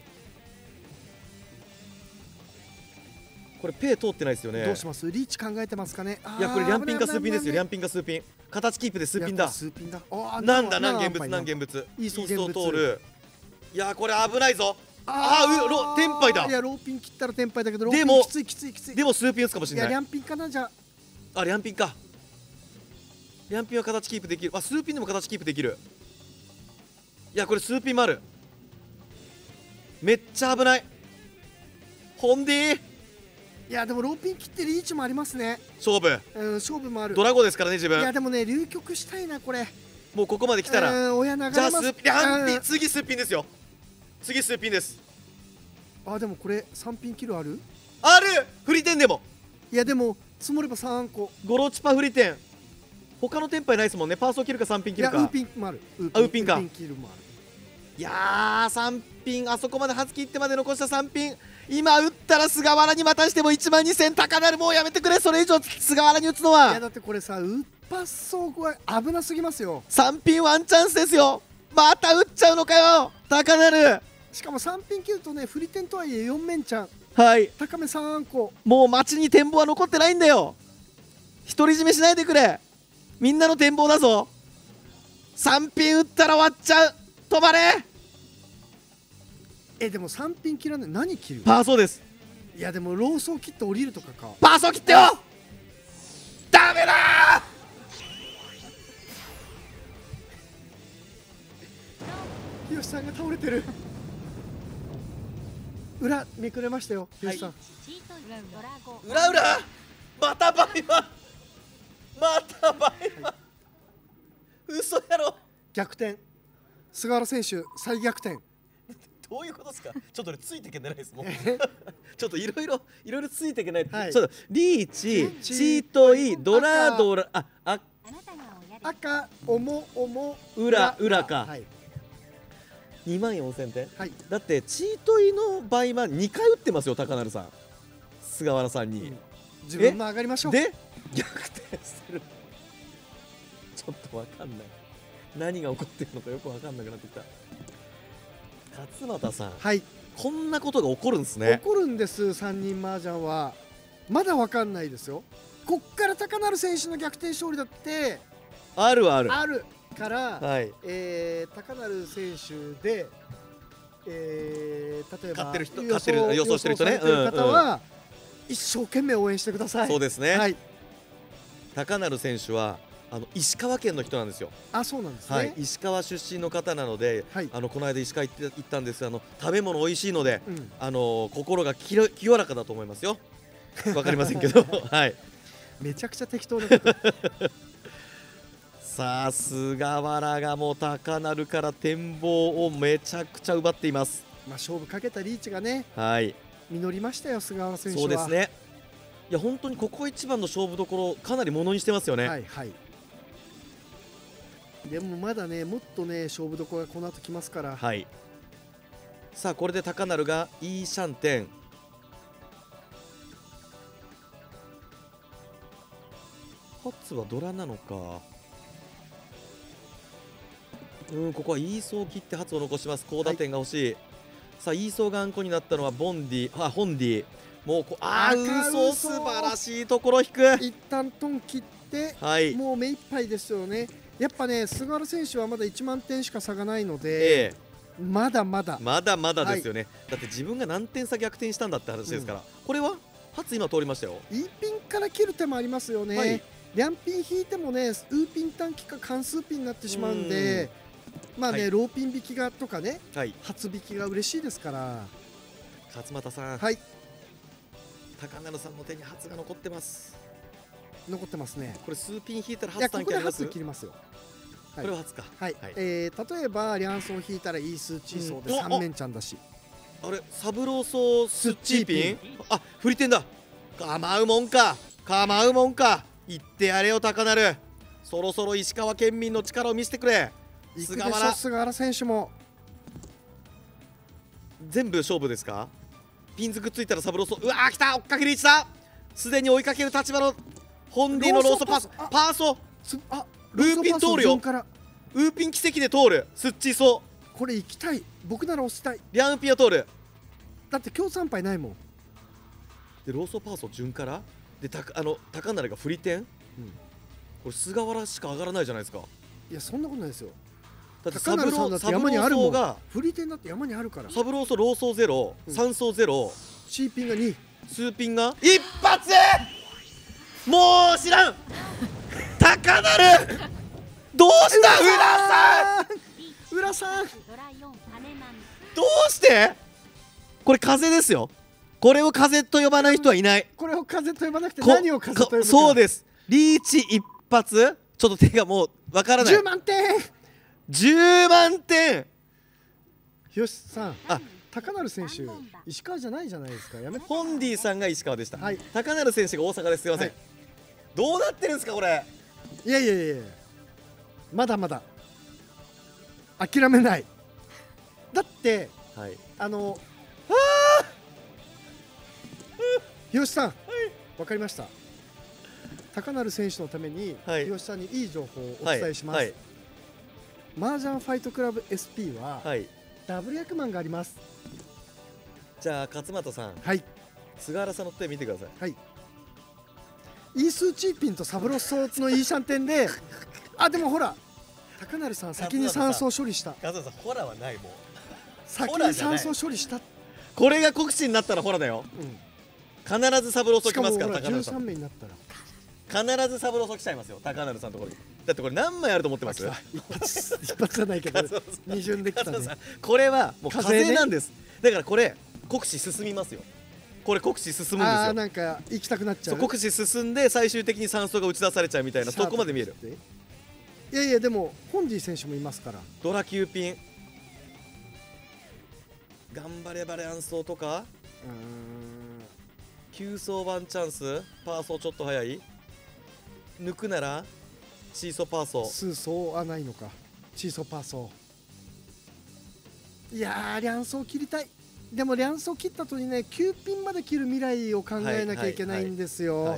これペイ通ってないですよね。 どうします？リーチ考えてますかね。 いやこれリャンピンか数ピンですよ。リャンピンか数ピン。形キープで数ピンだ。 数ピンだ。 なんだ何現物何現物。イーソー通る。いやこれ危ないぞ。テンパイだ。 いやローピン切ったらテンパイだけど、ローピンきついきついきつい。 でも数ピン打つかもしれない。 いやリャンピンかな。じゃあリャンピンか。リャンピンは形キープできる。数ピンでも形キープできる。いやこれ数ピンもある。めっちゃ危ない。ホンディ。 いやでもローピン切ってリーチもありますね。 勝負。 勝負もある。 ドラゴですからね自分。 いやでもね流局したいなこれ。 もうここまで来たら。 親流れます。 じゃあ数ピン。次数ピンですよ。次数ピンです。 でもこれ3ピンキルある？ ある。フリテンでも。いやでも積もれば3個。 ゴロチパフリテン。他のテンパイないですもんね。パーソー切るか3ピン切るか。 ウーピンもある。 ウーピンか。 いや3ピンあそこまで初切ってまで残した3ピン。今打ったら菅原にまたしても1万2000高鳴る。もうやめてくれ。それ以上菅原に打つのは。 いやだってこれさ、打っぱそうは危なすぎますよ。 3ピンワンチャンスですよ。また打っちゃうのかよ高鳴る。 しかも3ピン切るとね、振り点とはいえ4面ちゃん。高め3あんこ。 もう街に展望は残ってないんだよ。独り占めしないでくれ。みんなの展望だぞ。3ピン打ったら終わっちゃう。止まれ。 でも3ピン切らない。何切る？ パーソーです。 いやでもローソー切って降りるとかか。 パーソー切ってよ。ダメだー。日吉さんが倒れてる。裏めくれましたよ日吉さん。 裏またバイマン。またバイマン。嘘やろ。 逆転。菅原選手再逆転。 どういうことですか。ちょっと俺ついていけないですもん。ちょっといろいろついていけない。 はい、 ちょっとリーチ、チートイ、ドラドラ、 赤、おも裏か。 はい、 24,000点、 はい、 だってチートイの場合は2回打ってますよ、高成さん、菅原さんに、 自分も上がりましょう。 で逆転する。ちょっとわかんない、何が起こってるのかよくわかんなくなってきた。勝俣さん、 はい、 こんなことが起こるんですね。 起こるんです。3人麻雀はまだわかんないですよ。こっから高成選手の逆転勝利だってあるから、 はい、 高成選手で、例えば勝ってる予想してる人ね、 方は、一生懸命応援してください。 そうですね、 はい、 高成選手は石川県の人なんですよ。 あ、そうなんですね、 はい、石川出身の方なので、 はい、 この間石川行ったんです。食べ物美味しいので、心が清らかだと思いますよ。わかりませんけどはい、 めちゃくちゃ適当なことさあ菅原がもう高成から展望をめちゃくちゃ奪っています。 勝負かけたリーチがね、 はい、 実りましたよ、菅原選手は。 そうですね。いや本当にここ一番の勝負どころかなりものにしてますよね。 はいはい。でもまだね、もっとね勝負どころがこの後きますから。 はい。さあこれで高成がいいシャンテン。初はドラなのか。ここはイーソーを切って初を残します。高打点が欲しい。はい、さあイーソーがあんこになったのはホンディ。もうウーソー素晴らしいところ引く。 一旦トン切って、 はい、 もう目いっぱいですよね。やっぱね、菅原選手はまだ1万点しか差がないので、まだまだですよね。だって自分が何点差逆転したんだって話ですから、これは初今通りましたよ。 イーピンから切る手もありますよね。はい、リャンピン引いてもね、ウーピン短期か関数ピンになってしまうんで、まあね、はい、ローピン引きがとかね、はい、初引きが嬉しいですから。 勝俣さん、 はい、 高成さんの手に初が残ってます。 残ってますね。 これ数ピン引いたら初短期あります。 ここで初切りますよ。 これは初か。 はい。例えばリャンソン引いたらイースーチーソーで3面ちゃんだし。 あれサブローソースッチーピン？あ、振り点だ。構うもんか。言ってやれよ高成。そろそろ石川県民の力を見せてくれ。 菅原選手も全部勝負ですか。ピンズくっついたらサブローソー、うわー来た、追っかけリーチだ。すでに追いかける立場のホンディのローソパーソ、ルーピン通るよ。ウーピン奇跡で通る。スッチーソー、 これ行きたい。僕なら押したい。 リャンピア通る。 だって今日3敗ないもん。 でローソパーソ順からで高成が振り点、これ菅原しか上がらないじゃないですか。 いやそんなことないですよ。 だってサブローソが振り点だって山にあるから。 サブローソローソゼロ、3ソゼロ、 シーピンが2、 スーピンが一発。もう知らん。高成どうした浦さんどうして。これ風ですよ。これを風と呼ばない人はいない。 これを風と呼ばなくて何を風と呼ぶか。 そうです。リーチ一発。ちょっと手がもうわからない。 10万点 10万点。 よしさん、高成選手石川じゃないじゃないですか。やめて。 ホンディさんが石川でした。 はい、 高成選手が大阪です。すいません。どうなってるんですかこれ。 いやまだまだ諦めない。だって、はい、日吉さん、わかりました。高成選手のために、日吉さんにいい情報をお伝えします。麻雀ファイトクラブ SP は、ダブル役満があります。 じゃあ勝俣さん、菅原さんの手見てください。 はい。イースーチーピンとサブロッソーツのいいシャンテンででもほら高成さん先に3走処理した。 勝俣さんホラはない。もう先に3走処理した。 これが国士になったらホラだよ。必ずサブローソ来ますから。高成さん 13名になったら必ずサブローソ来ちゃいますよ。高成さんのところに。だってこれ何枚あると思ってます。 一発じゃないけど二巡できたね。 これはもう風なんです。だからこれ国士進みますよ。これ国士進むんですよ。 なんか行きたくなっちゃう。 国士進んで最終的に3走が打ち出されちゃうみたいな、そこまで見える。 いやでもホンディ選手もいますから。 ドラ9ピン頑張ればレアンソーとか急走ワンチャンス、パーソーちょっと早い、抜くならチーソパーソー、 スーソーはないのか、チーソパーソー。いやー、リャンソー切りたい。でもリャンソー切った後にね、9ピンまで切る未来を考えなきゃいけないんですよ。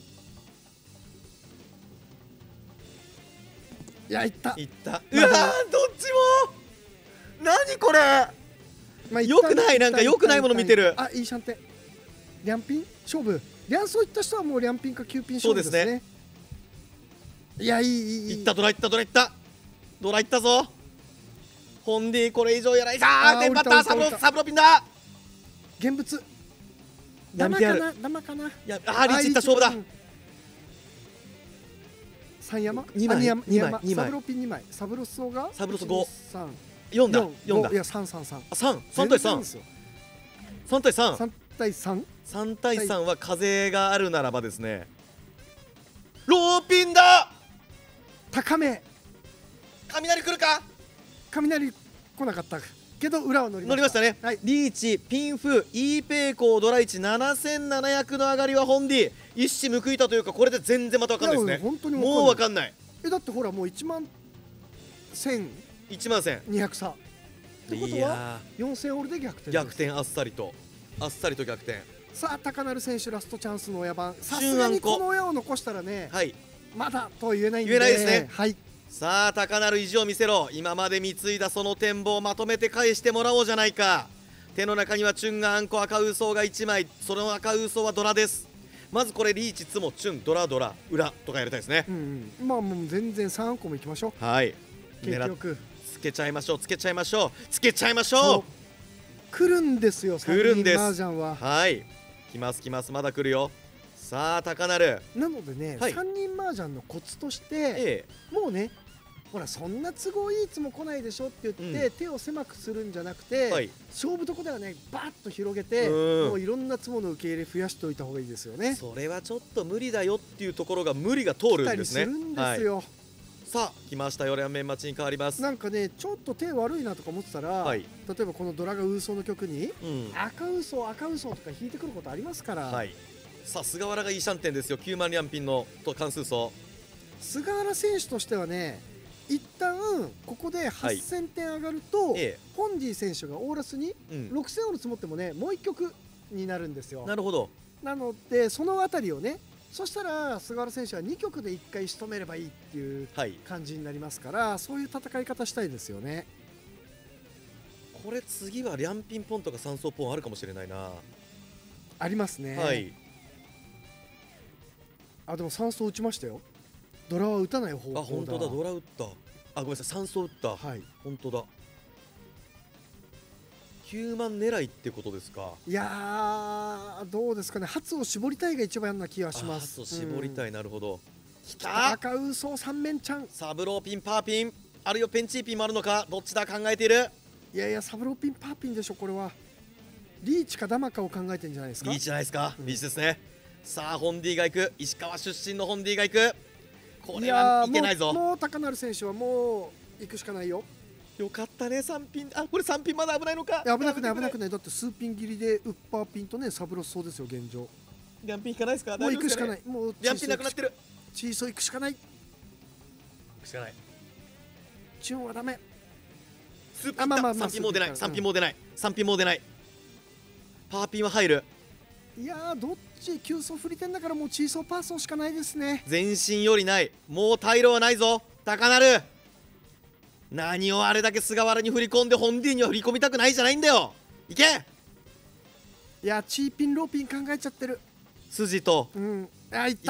いや、いった。 いった。うわー、どっちも何これ、まあ、よくない、なんかよくないもの見てる。 あ、いいシャンテ。リャンピン勝負。リャンソーいった人はもうリャンピンか9ピン勝負ですね。そうですね。いや、いい。 いった、ドラいった、ドラいった。ドラいったぞ。ホンディこれ以上やない。さあ、テンパった。サブロピンだ。 現物。ダマかな、ダマかな。いや、リーチいった、勝負だ。 3山 2枚。 サブロピン2枚。サブロソがサブロソ5。4だ。4だ。 いや、3。 3対3。3対3。 3対3。 3対3は風があるならばですね。ローピンだ。 高め。 雷来るか。 雷来なかったけど裏を乗りましたね。リーチ、ピンフ、イーペイコー、ドラ1、7700の上がりはホンディ。一矢報いたというか、これで全然また分かんないですね。もう分かんない。 だってほら、もう1万1000、 1万1200 差ってことは4000オールで逆転。 逆転、あっさりと逆転。 さあ、高成選手ラストチャンスの親番。さすがにこの親を残したらね、まだとは言えないんで。 言えないですね。 はい。 さあ、高成意地を見せろ。今まで貢いだその展望をまとめて返してもらおうじゃないか。手の中にはチュンがあんこ、赤ウソが1枚。その赤ウソはドラです。まずこれリーチ、ツモ、チュン、ドラ裏とかやりたいですね。 まあもう全然3個もいきましょう。 はい、 結局つけちゃいましょう。 来るんですよ、 来るんです。 マージャンは。 はい、来ますまだ来るよ。さあ、高成なのでね、3人マージャンのコツとして、もうね、ほら、そんな都合いいつも来ないでしょって言って、手を狭くするんじゃなくて、勝負どこではね、バッと広げて、もういろんなツモの受け入れ増やしておいた方がいいですよね。 それはちょっと無理だよっていうところが無理が通るんですね。 するんですよ。 さあ、来ましたよ、両面待ちに変わります。 なんかね、ちょっと手悪いなとか思ってたら、例えばこのドラがウソの曲に、赤ウソとか弾いてくることありますから。 さあ、菅原がいいシャンテンですよ。9万リャンピンの関数層。 菅原選手としてはね、一旦ここで8000点上がると、ホンディ選手がオーラスに6000オール積もってもね、もう1曲になるんですよ。 なるほど。 なのでそのあたりをね、そしたら菅原選手は2曲で1回仕留めればいいっていう感じになりますから、そういう戦い方したいですよね。 これ次はリャンピンポンとか3層ポンあるかもしれないな。 ありますね。あ、でも3層打ちましたよ。ドラは打たない方向だ。 あ、本当だ、ドラ打った。あ、ごめんなさい、3層打った。本当だ。9万狙いってことですか。 いやー、どうですかね。初を絞りたいが一番な気がします。 初を絞りたい、なるほど。 きた。赤ウソ3面ちゃん。 サブローピン、パーピン、あるいはペンチーピンもあるのか、どっちだ考えている。 いやいや、サブローピン、パーピンでしょ、これは。リーチかダマかを考えてんじゃないですか。 リーチじゃないですか。リーチですね。さあ、ホンディが行く。石川出身のホンディが行く。これはいけないぞ。 もう高成選手はもう行くしかないよ。 よかったね、3ピン。あ、これ3ピンまだ危ないのか。 危なくない。だって数ピン切りでウッパーピンとね、サブロスそうですよ、現状。 リャンピン引かないですか。 もう行くしかない。もうリャンピンなくなってる。 チーソー行くしかない。 行くしかない。 チュンはダメ。 3ピンもう出ない。3ピンもう出ない。3ピンもう出ない。パーピンは入る。 いやー、どっち急走振り点だからもうチーソーパーソーしかないですね。 全身よりない。もう退路はないぞ、高成。何をあれだけ菅原に振り込んで、ホンディには振り込みたくないじゃないんだよ。いけ。 いや、チーピンローピン考えちゃってる。 筋と。 あ、いった。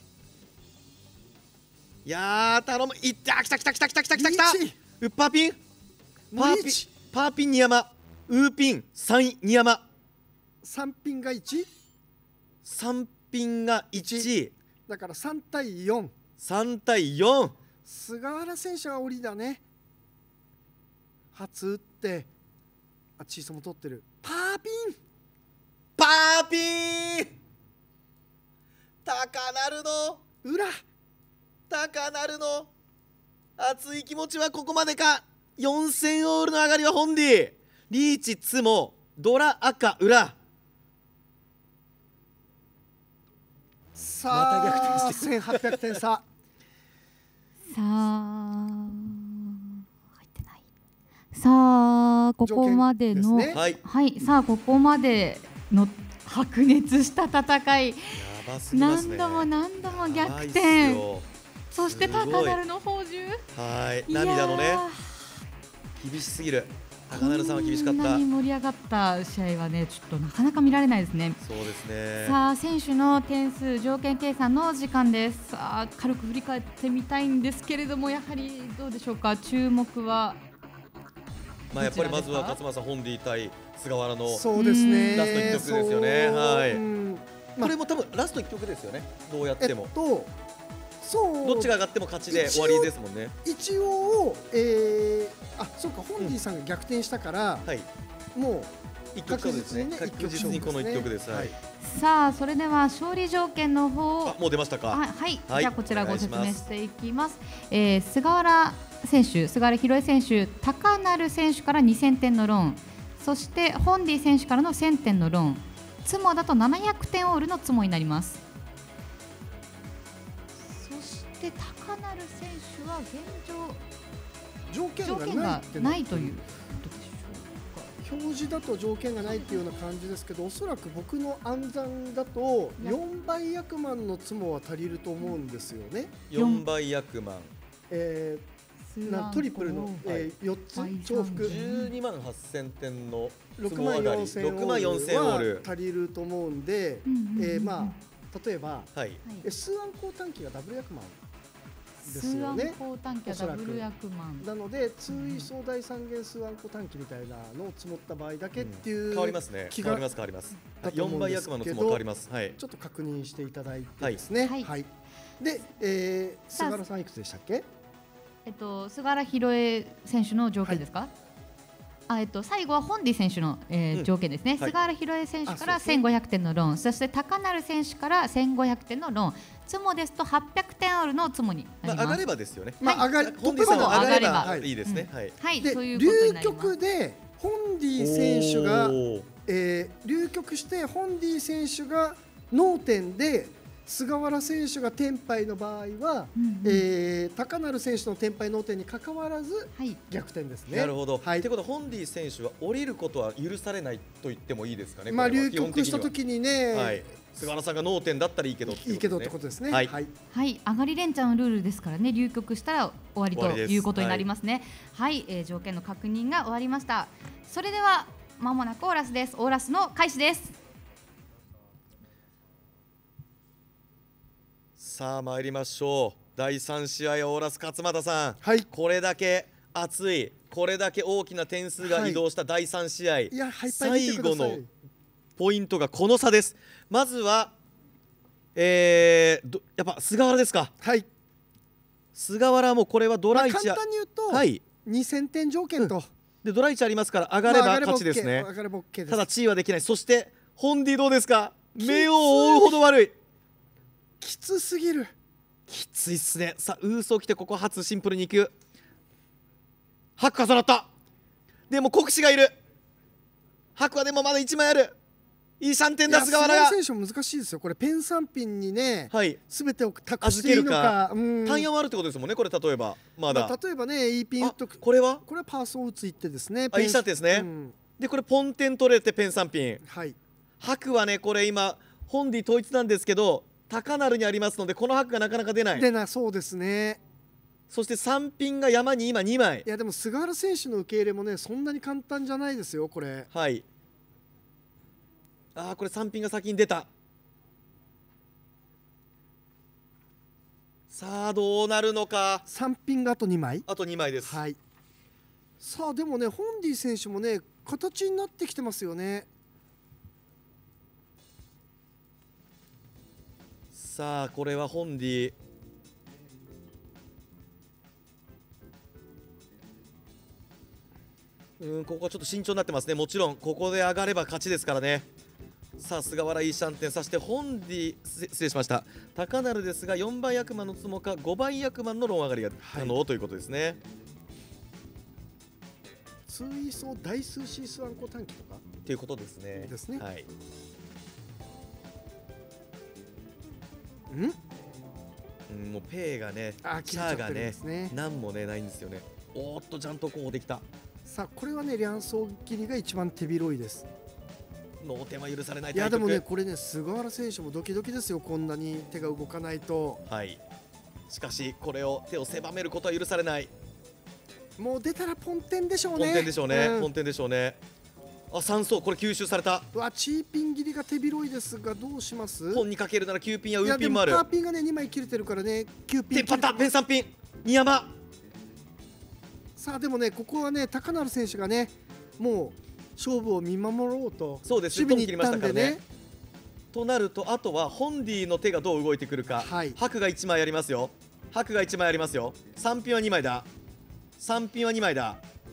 いやー、頼む。いった。きた。ウッパーピン。パーピン2山。ウーピン3、2山。 3ピンが1。 3ピンが1。 だから3対4。 3対4。 菅原選手は降りだね。初打って、あ、チーソも取ってる。パーピン高成の裏。 高成の熱い気持ちはここまでか。4000オールの上がりはホンディ。 リーチツモドラ赤裏。 さあ、また逆転して1800点差。 さあ入ってない。さあここまでの、 ね、はい、 さあここまでの白熱した戦い、 やばすぎますね、 何度も何度も逆転、そして高鳴の宝珠、 涙のね、厳しすぎる。高鳴さんは厳しかった。こんなに盛り上がった試合はね、ちょっとなかなか見られないですね。 そうですね。 さあ選手の点数条件計算の時間です。さあ軽く振り返ってみたいんですけれども、やはりどうでしょうか。注目はやっぱりまずは勝間さん、ホンディ対菅原のそうですね、 ラスト1曲ですよね。はい。これも多分ラスト1曲ですよね。どうやっても。 そうどっちが上がっても勝ちで終わりですもんね。 一応、そうか、ホンディさんが逆転したから、もう確実にこの1曲です。 さあそれでは勝利条件の方をもう出ましたか。 じゃあこちらご説明していきます。菅原選手、菅原弘恵選手、高鳴選手から2000点のローン、そしてホンディ選手からの1000点のローン、ツモだと700点オールのツモになります。そして高鳴選手は現状条件がないということでしょうか。 表示だと条件がないというような感じですけど、おそらく僕の暗算だと4倍役満のツモは足りると思うんですよね。 4倍役満、 トリプルの4つ重複 12万8000点の 6万4000オールは足りると思うんで、例えば数暗光短期がダブル役満ですよね。 数暗光短期はダブル役満なので、通位相大三元数暗光短期みたいなのを積もった場合だけっていう変わりますね。変わります4倍役満の積も変わります。 ちょっと確認していただいてですね。で、菅原さんいくつでしたっけ。 菅原弘恵選手の条件ですか。最後はホンディ選手の、条件ですね。菅原弘恵選手から1500点のローン、そして高鳴選手から1500点のローン、ツモですと800点オールのツモになります。 上がればですよね。 ホンディさんが上がればいいですね。 流局でホンディ選手が流局してホンディ選手が脳点で菅原選手がテンパイの場合は、高鳴選手のテンパイ脳点に関わらず逆転ですね。 なるほど。ということはホンディ選手は降りることは許されないと言ってもいいですかね。 流局した時にね、 菅原さんが脳点だったらいいけどってことですね。 上がり連チャンのルールですからね、流局したら終わりということになりますね。条件の確認が終わりました。それではまもなくオーラスです。オーラスの開始です。 さあ参りましょう。第3試合オーラス勝俣さん、これだけ熱い、これだけ大きな点数が移動した第3試合、最後のポイントがこの差です。まずは、やっぱ菅原ですか。菅原もこれはドラ1、 簡単に言うと、2000点条件と、 でドラ1ありますから上がれば勝ちですね。ただ地位はできない。そしてホンディどうですか。目を覆うほど悪い。 きつすぎる。 きついっすね。さあウーソー来てここ初シンプルにいく。白重なった。でも国士がいる。白はでもまだ1枚ある。いい3点だ。菅原が。 選手も難しいですよこれ。ペン3ピンにね、全てを託していいのか。 単4もあるってことですもんねこれ。例えばまだ例えばね、いいピン打っとく。これはパーソン打ついってですね。 いい3点ですね。でこれポンテン取れてペン3ピン。白はねこれ今ホンディ統一なんですけど高鳴にありますので、この白がなかなか出ない。 そうですね。 そして3ピンが山に今2枚。 いやでも菅原選手の受け入れもね、そんなに簡単じゃないですよこれ。 これ3ピンが先に出た。さあどうなるのか。 3ピンがあと2枚。 あと2枚です。 さあでもね、ホンディ選手もね形になってきてますよね。 さあこれはホンディ、ここはちょっと慎重になってますね。もちろんここで上がれば勝ちですからね。さあ菅原いいシャンテン、そしてホンディ失礼しました。高鳴ですが4倍役満のツモか5倍役満のロン上がりが可能ということですね。 水素大数シースワンコ短期とかっていうことですね。はい。もうペイがね、シャアがね、なんもねないんですよね。おーっと、ちゃんとこうできた。 さあこれはね、両層切りが一番手広いです。 脳天は許されない。 いやでもね、これね、菅原選手もドキドキですよ。こんなに手が動かないと。 はい。しかしこれを手を狭めることは許されない。 もう出たらポンテンでしょうね。 ポンテンでしょうね。ポンテンでしょうね。あ、3層これ吸収された。 うわ、チーピン切りが手広いですが、どうします？ ポンにかけるなら9ピンやウーピンもある。 パーピンがね2枚切れてるからね、9ピン。 パタペン3ピン。二山。 さあでもね、ここはね、高成選手がね、もう勝負を見守ろうとそうです、 守備に行ったんでね。 となると、あとはホンディの手がどう動いてくるか。白が1枚ありますよ。白が1枚ありますよ。3ピンは2枚だ。3ピンは2枚だ。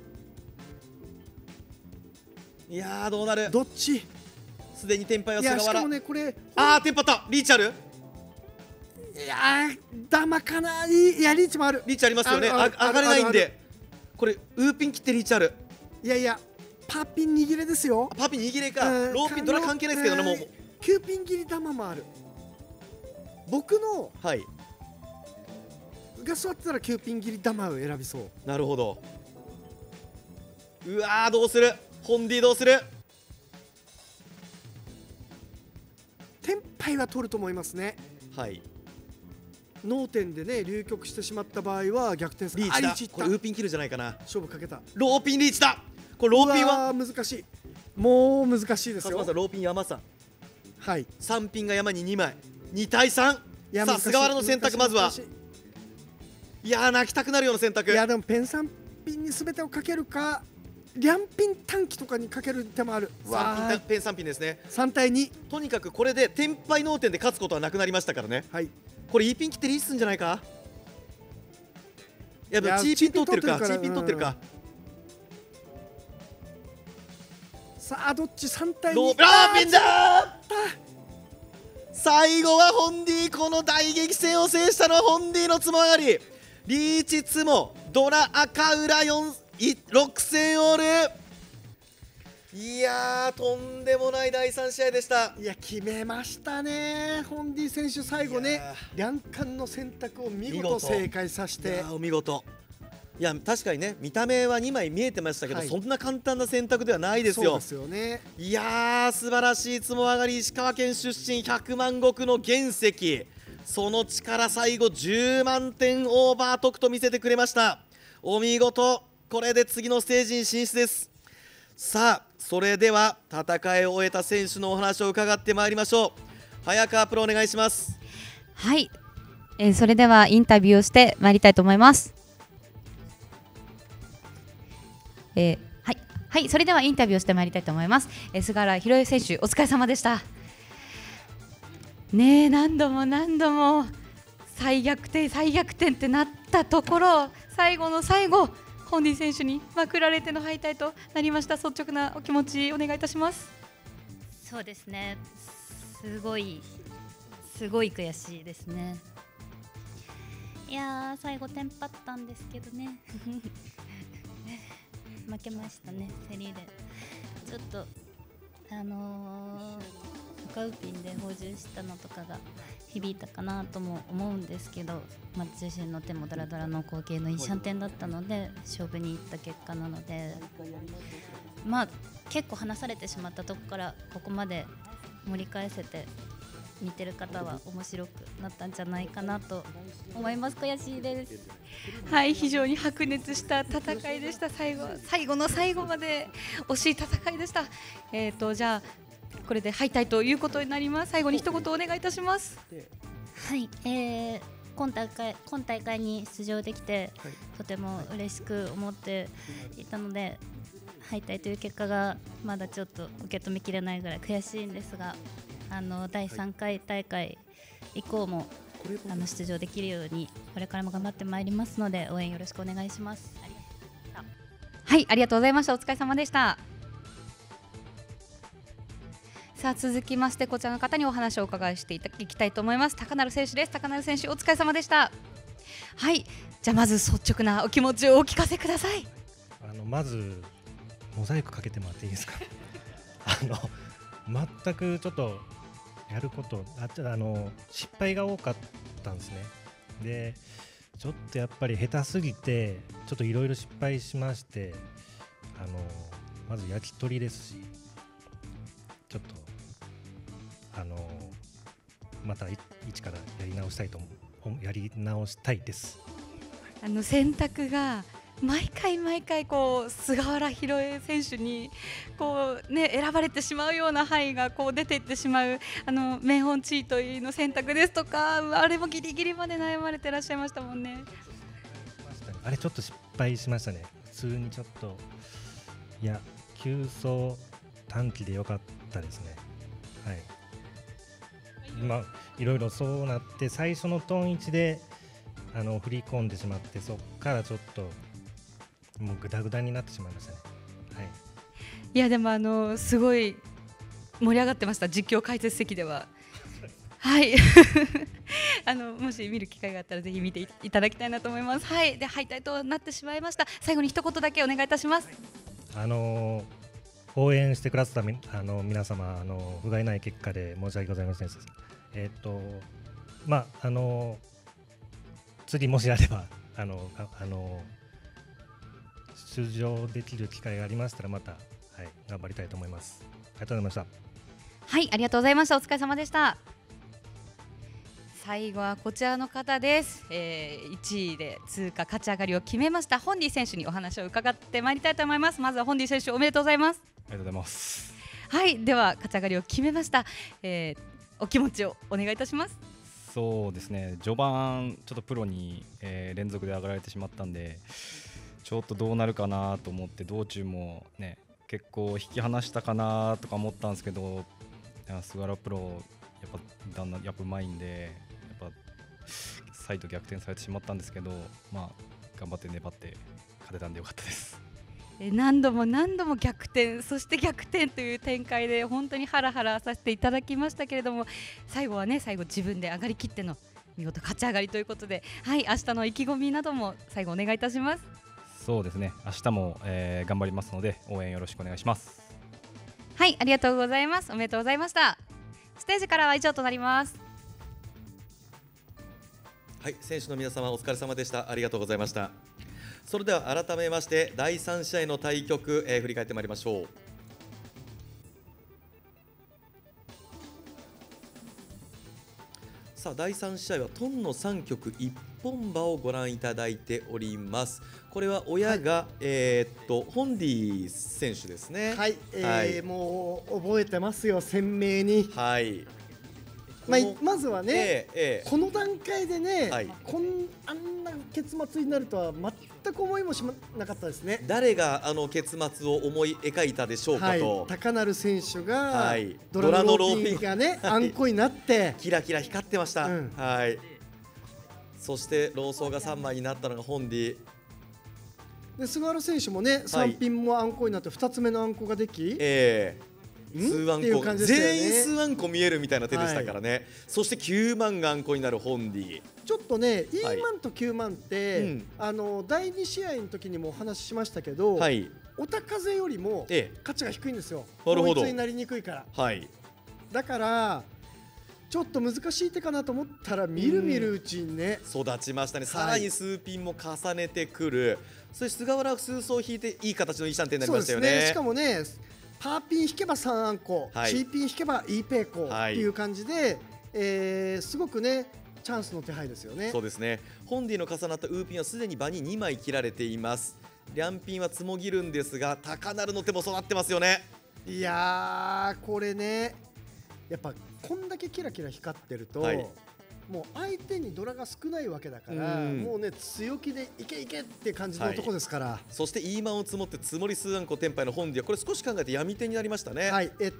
いやー、どうなる。 どっち。 すでにテンパイは菅原。 しかもね、これテンパった。リーチある。 いやー、ダマかな。いや、リーチもある。 リーチありますよね。上がれないんで、これウーピン切ってリーチある。 いやいや、パーピン握れですよ。 パーピン握れか。ローピンドラ関係ないですけどね。もう 9ピン切り玉もある。僕のが座ってたら9ピン切り玉を選びそう。 なるほど。うわー、どうする。ホンディどうする。 テンパイは取ると思いますね。 はい。 脳天でね、流曲してしまった場合は逆転する。 リーチだ。これウーピン切るじゃないかな。 勝負かけた。 ローピンリーチだ。これローピンは難しい。もう難しいですよ。 ローピン山さん。 はい。 3ピンが山に2枚。2対3。さあ菅原の選択、まずは。いやー、泣きたくなるような選択。 いやでもペン3ピンに全てをかけるか、リャンピン短期とかにかける手もある。 ペン3ピンですね。 3対2。 とにかくこれでテンパイ脳天で勝つことはなくなりましたからね。 はい。 これ E ピン切ってリーチするんじゃないか。いやでもチーピン取ってるか。チーピン取ってるか。 さあどっち。3対2。 ローピンだー。最後はホンディ。この大激戦を制したのはホンディのつも上がり。リーチツモドラ赤裏6000オール。いやー、とんでもない第3試合でした。 いや、決めましたね、ホンディ選手。最後ね、両冠の選択を見事正解させて。 お見事。いや、確かにね、見た目は2枚見えてましたけど、そんな簡単な選択ではないですよ。 そうですよね。 いやー、素晴らしいつも上がり。石川県出身、100万石の原石。その力、最後10万点オーバー得と見せてくれました。お見事。これで次のステージに進出です。さあ、それでは戦いを終えた選手のお話を伺ってまいりましょう。早川プロ、お願いします。 はい、それではインタビューをしてまいりたいと思います。はい、それではインタビューをしてまいりたいと思います。菅原弘恵選手、お疲れ様でした。ねえ、何度も何度も再逆転ってなったところ、最後の最後、ホンディ選手にまくられての敗退となりました。率直なお気持ちお願いいたします。 そうですね、すごい悔しいですね。いやー、最後テンパったんですけどね負けましたね、競りで。ちょっと赤ウピンで補充したのとかが響いたかなとも思うんですけど、中心の手もドラドラの後継のいいシャンテンだったので勝負にいった結果なので、結構離されてしまったとこからここまで盛り返せて、見てる方は面白くなったんじゃないかなと思います。悔しいです。 はい、非常に白熱した戦いでした。最後の最後まで惜しい戦いでした。じゃあこれで敗退ということになります。最後に一言お願いいたします。 はい、今大会に出場できて、とても嬉しく思っていたので、敗退という結果がまだちょっと受け止めきれないぐらい悔しいんですが、第3回大会以降も出場できるようにこれからも頑張ってまいりますので、応援よろしくお願いします。 はい、ありがとうございました。お疲れ様でした。さあ、続きましてこちらの方にお話をお伺いしていきたいと思います。高成選手です。高成選手、お疲れ様でした。はい、じゃあまず率直なお気持ちをお聞かせください。 まずモザイクかけてもらっていいですか全くちょっとやること失敗が多かったんですね。でちょっとやっぱり下手すぎてちょっといろいろ失敗しまして、まず焼き鳥ですし、ちょっとまた一からやり直したいです。 選択が毎回こう菅原弘恵選手にこう、ね、選ばれてしまうような範囲がこう出ていってしまうメンホンチートイの選択ですとか、あれもギリギリまで悩まれてらっしゃいましたもんね。 あれちょっと失敗しましたね。普通にちょっと急走短期で良かったですね。はい、いろいろそうなって最初のトン1で振り込んでしまって、そこからちょっともうグダグダになってしまいましたね。はい、 いやでもすごい盛り上がってました、実況解説席では。はいもし見る機会があったらぜひ見ていただきたいなと思います。はい、で敗退となってしまいました。最後に一言だけお願いいたします。 応援してくださった皆様不甲斐ない結果で申し訳ございません。次もしあれば出場できる機会がありましたらまた、頑張りたいと思います。ありがとうございました。 はい、ありがとうございました。お疲れ様でした。最後はこちらの方です。1位で通過勝ち上がりを決めましたホンディ選手にお話を伺ってまいりたいと思います。まずはホンディ選手おめでとうございます。 ありがとうございます。 はい、では勝ち上がりを決めました、お気持ちをお願いいたします。 そうですね、序盤ちょっとプロに、連続で上がられてしまったんでちょっとどうなるかなと思って、道中もね結構引き離したかなとか思ったんですけど、菅原プロやっぱうまいんで、やっぱ再度逆転されてしまったんですけど、頑張って粘って勝てたんでよかったです。 何度も逆転、そして逆転という展開で本当にハラハラさせていただきましたけれども、最後自分で上がりきっての見事勝ち上がりということで、はい、明日の意気込みなども最後お願いいたします。 そうですね、明日も、頑張りますので応援よろしくお願いします。 はい、ありがとうございます。おめでとうございました。ステージからは以上となります。 はい、選手の皆様お疲れ様でした。ありがとうございました。それでは改めまして第3試合の対局、振り返ってまいりましょう。さあ第3試合はトンの3局一本馬をご覧いただいております。これは親が、ホンディ選手ですね。 はい、もう覚えてますよ、鮮明に。 はい、 まずはね、この段階でね、あんな結末になるとは全く思いもしなかったですね。 誰が結末を思い描いたでしょうかと。 高成選手が、ドラのローピンがねあんこになってキラキラ光ってました。はい。そしてローソーが3枚になったのがホンディで、菅原選手もね3ピンもあんこになって2つ目のあんこができ、 数あんこ、全員数あんこ見えるみたいな手でしたからね。そして9万があんこになるホンディ。 ちょっとね、E万と9万って、第2試合の時にもお話ししましたけど、おたかぜよりも価値が低いんですよ。統一になりにくいから。だからちょっと難しい手かなと思ったら、みるみるうちにね育ちましたね。さらに数ピンも重ねてくる。そして菅原数走引いていい形のいい3点になりましたよね。 しかもね、パーピン引けば3あんこ、C ピン引けば E ペイコっていう感じで、すごくねチャンスの手配ですよね。 そうですね。ホンディの重なったウーピンはすでに場に2枚切られています。リャンピンはつもぎるんですが、高成の手も育ってますよね。 いやー、これね、やっぱこんだけキラキラ光ってると、もう相手にドラが少ないわけだから、もうね強気でいけいけって感じの男ですから。 そしてイーマンを積もって積もり数あんこテンパイのホンディはこれ少し考えて闇手になりましたね。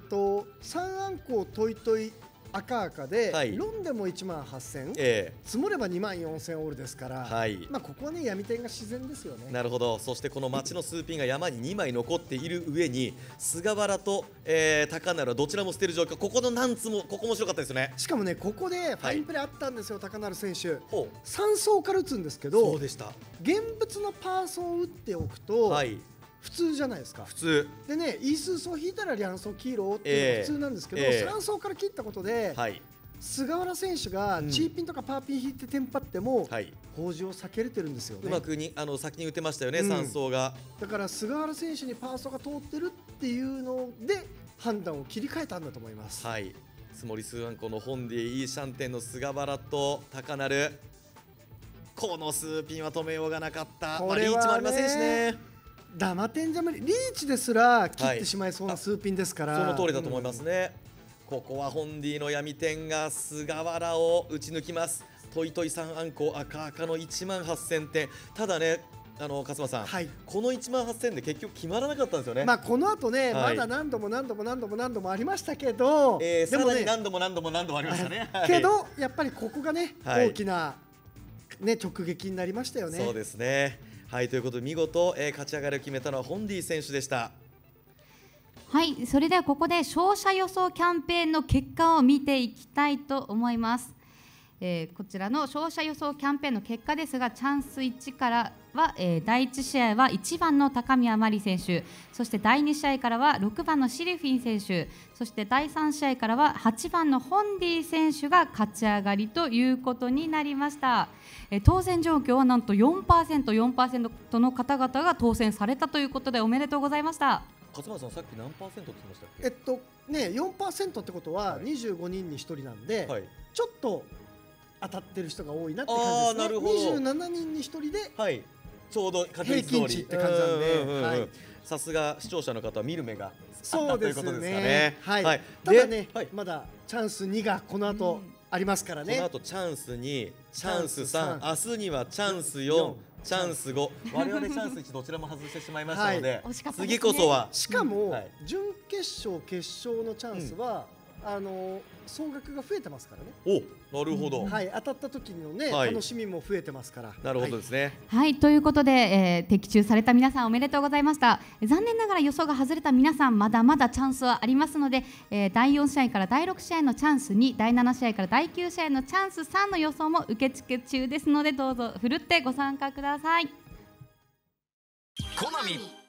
3あんこをトイトイ赤赤で、ロンでも1万8000、積もれば2万4000オールですから、ここはね闇点が自然ですよね。 なるほど。そしてこの町の数ピンが山に2枚残っている上に菅原と、高成はどちらも捨てる状況。ここのナンツもここ面白かったですよね。 しかもねここでファインプレーあったんですよ、高成選手。3走から打つんですけど、現物のパーソンを打っておくと、 普通じゃないですか。 普通でね、イースーソを引いたらリャンソ黄色っていうのが普通なんですけど、3走から切ったことで、菅原選手がチーピンとかパーピン引いてテンパっても、法事を避けれてるんですよね。 うまくに先に打てましたよね、3走が。 だから菅原選手にパーソが通ってるっていうので判断を切り替えたんだと思います。 はい、スモリスワンコのホンディイーシャンテンの菅原と高鳴、このスーピンは止めようがなかった。 これはね、 リーチもありませんしね。 ダマテンじゃ無理、リーチですら切ってしまいそうなスーピンですから、 その通りだと思いますね。ここはホンディの闇点が菅原を打ち抜きます。トイトイさんあんこ赤赤の18000点。ただね、勝間さん、この18000で結局決まらなかったんですよね。 まあこの後ね、まだ何度もありましたけど、 でもね、何度もありましたね。 けどやっぱりここがね、大きなね直撃になりましたよね。 そうですね。はい、ということで見事、勝ち上がりを決めたのはホンディ選手でした。 はい、それではここで勝者予想キャンペーンの結果を見ていきたいと思います。こちらの勝者予想キャンペーンの結果ですが、チャンス1からは、第1試合は1番の高宮真理選手、そして第2試合からは6番のシリフィン選手、そして第3試合からは8番のホンディ選手が勝ち上がりということになりました。当選状況はなんと 4% の方々が当選されたということで、おめでとうございました。 勝間さん、さっき何パーセントって言いましたっけ ？4% ってことは25人に1人なんで、ちょっと当たってる人が多いなって感じですね。27人に1人で、 ちょうど平均値って感じなんで、 さすが視聴者の方は見る目があったということですかね。 ただね、まだチャンス2がこの後ありますからね。 この後チャンス2、チャンス3、明日にはチャンス4、チャンス5、我々チャンス1どちらも外してしまいましたので、次こそは。 しかも準決勝決勝のチャンスは総額が増えてますからね。 お、なるほど。 当たった時のね、楽しみも増えてますから。 なるほどですね。 はい、ということで、的中された皆さんおめでとうございました。残念ながら予想が外れた皆さん、まだまだチャンスはありますので、第4試合から第6試合のチャンス2、第7試合から第9試合のチャンス3の予想も受付中ですので、どうぞふるってご参加ください。 コナミ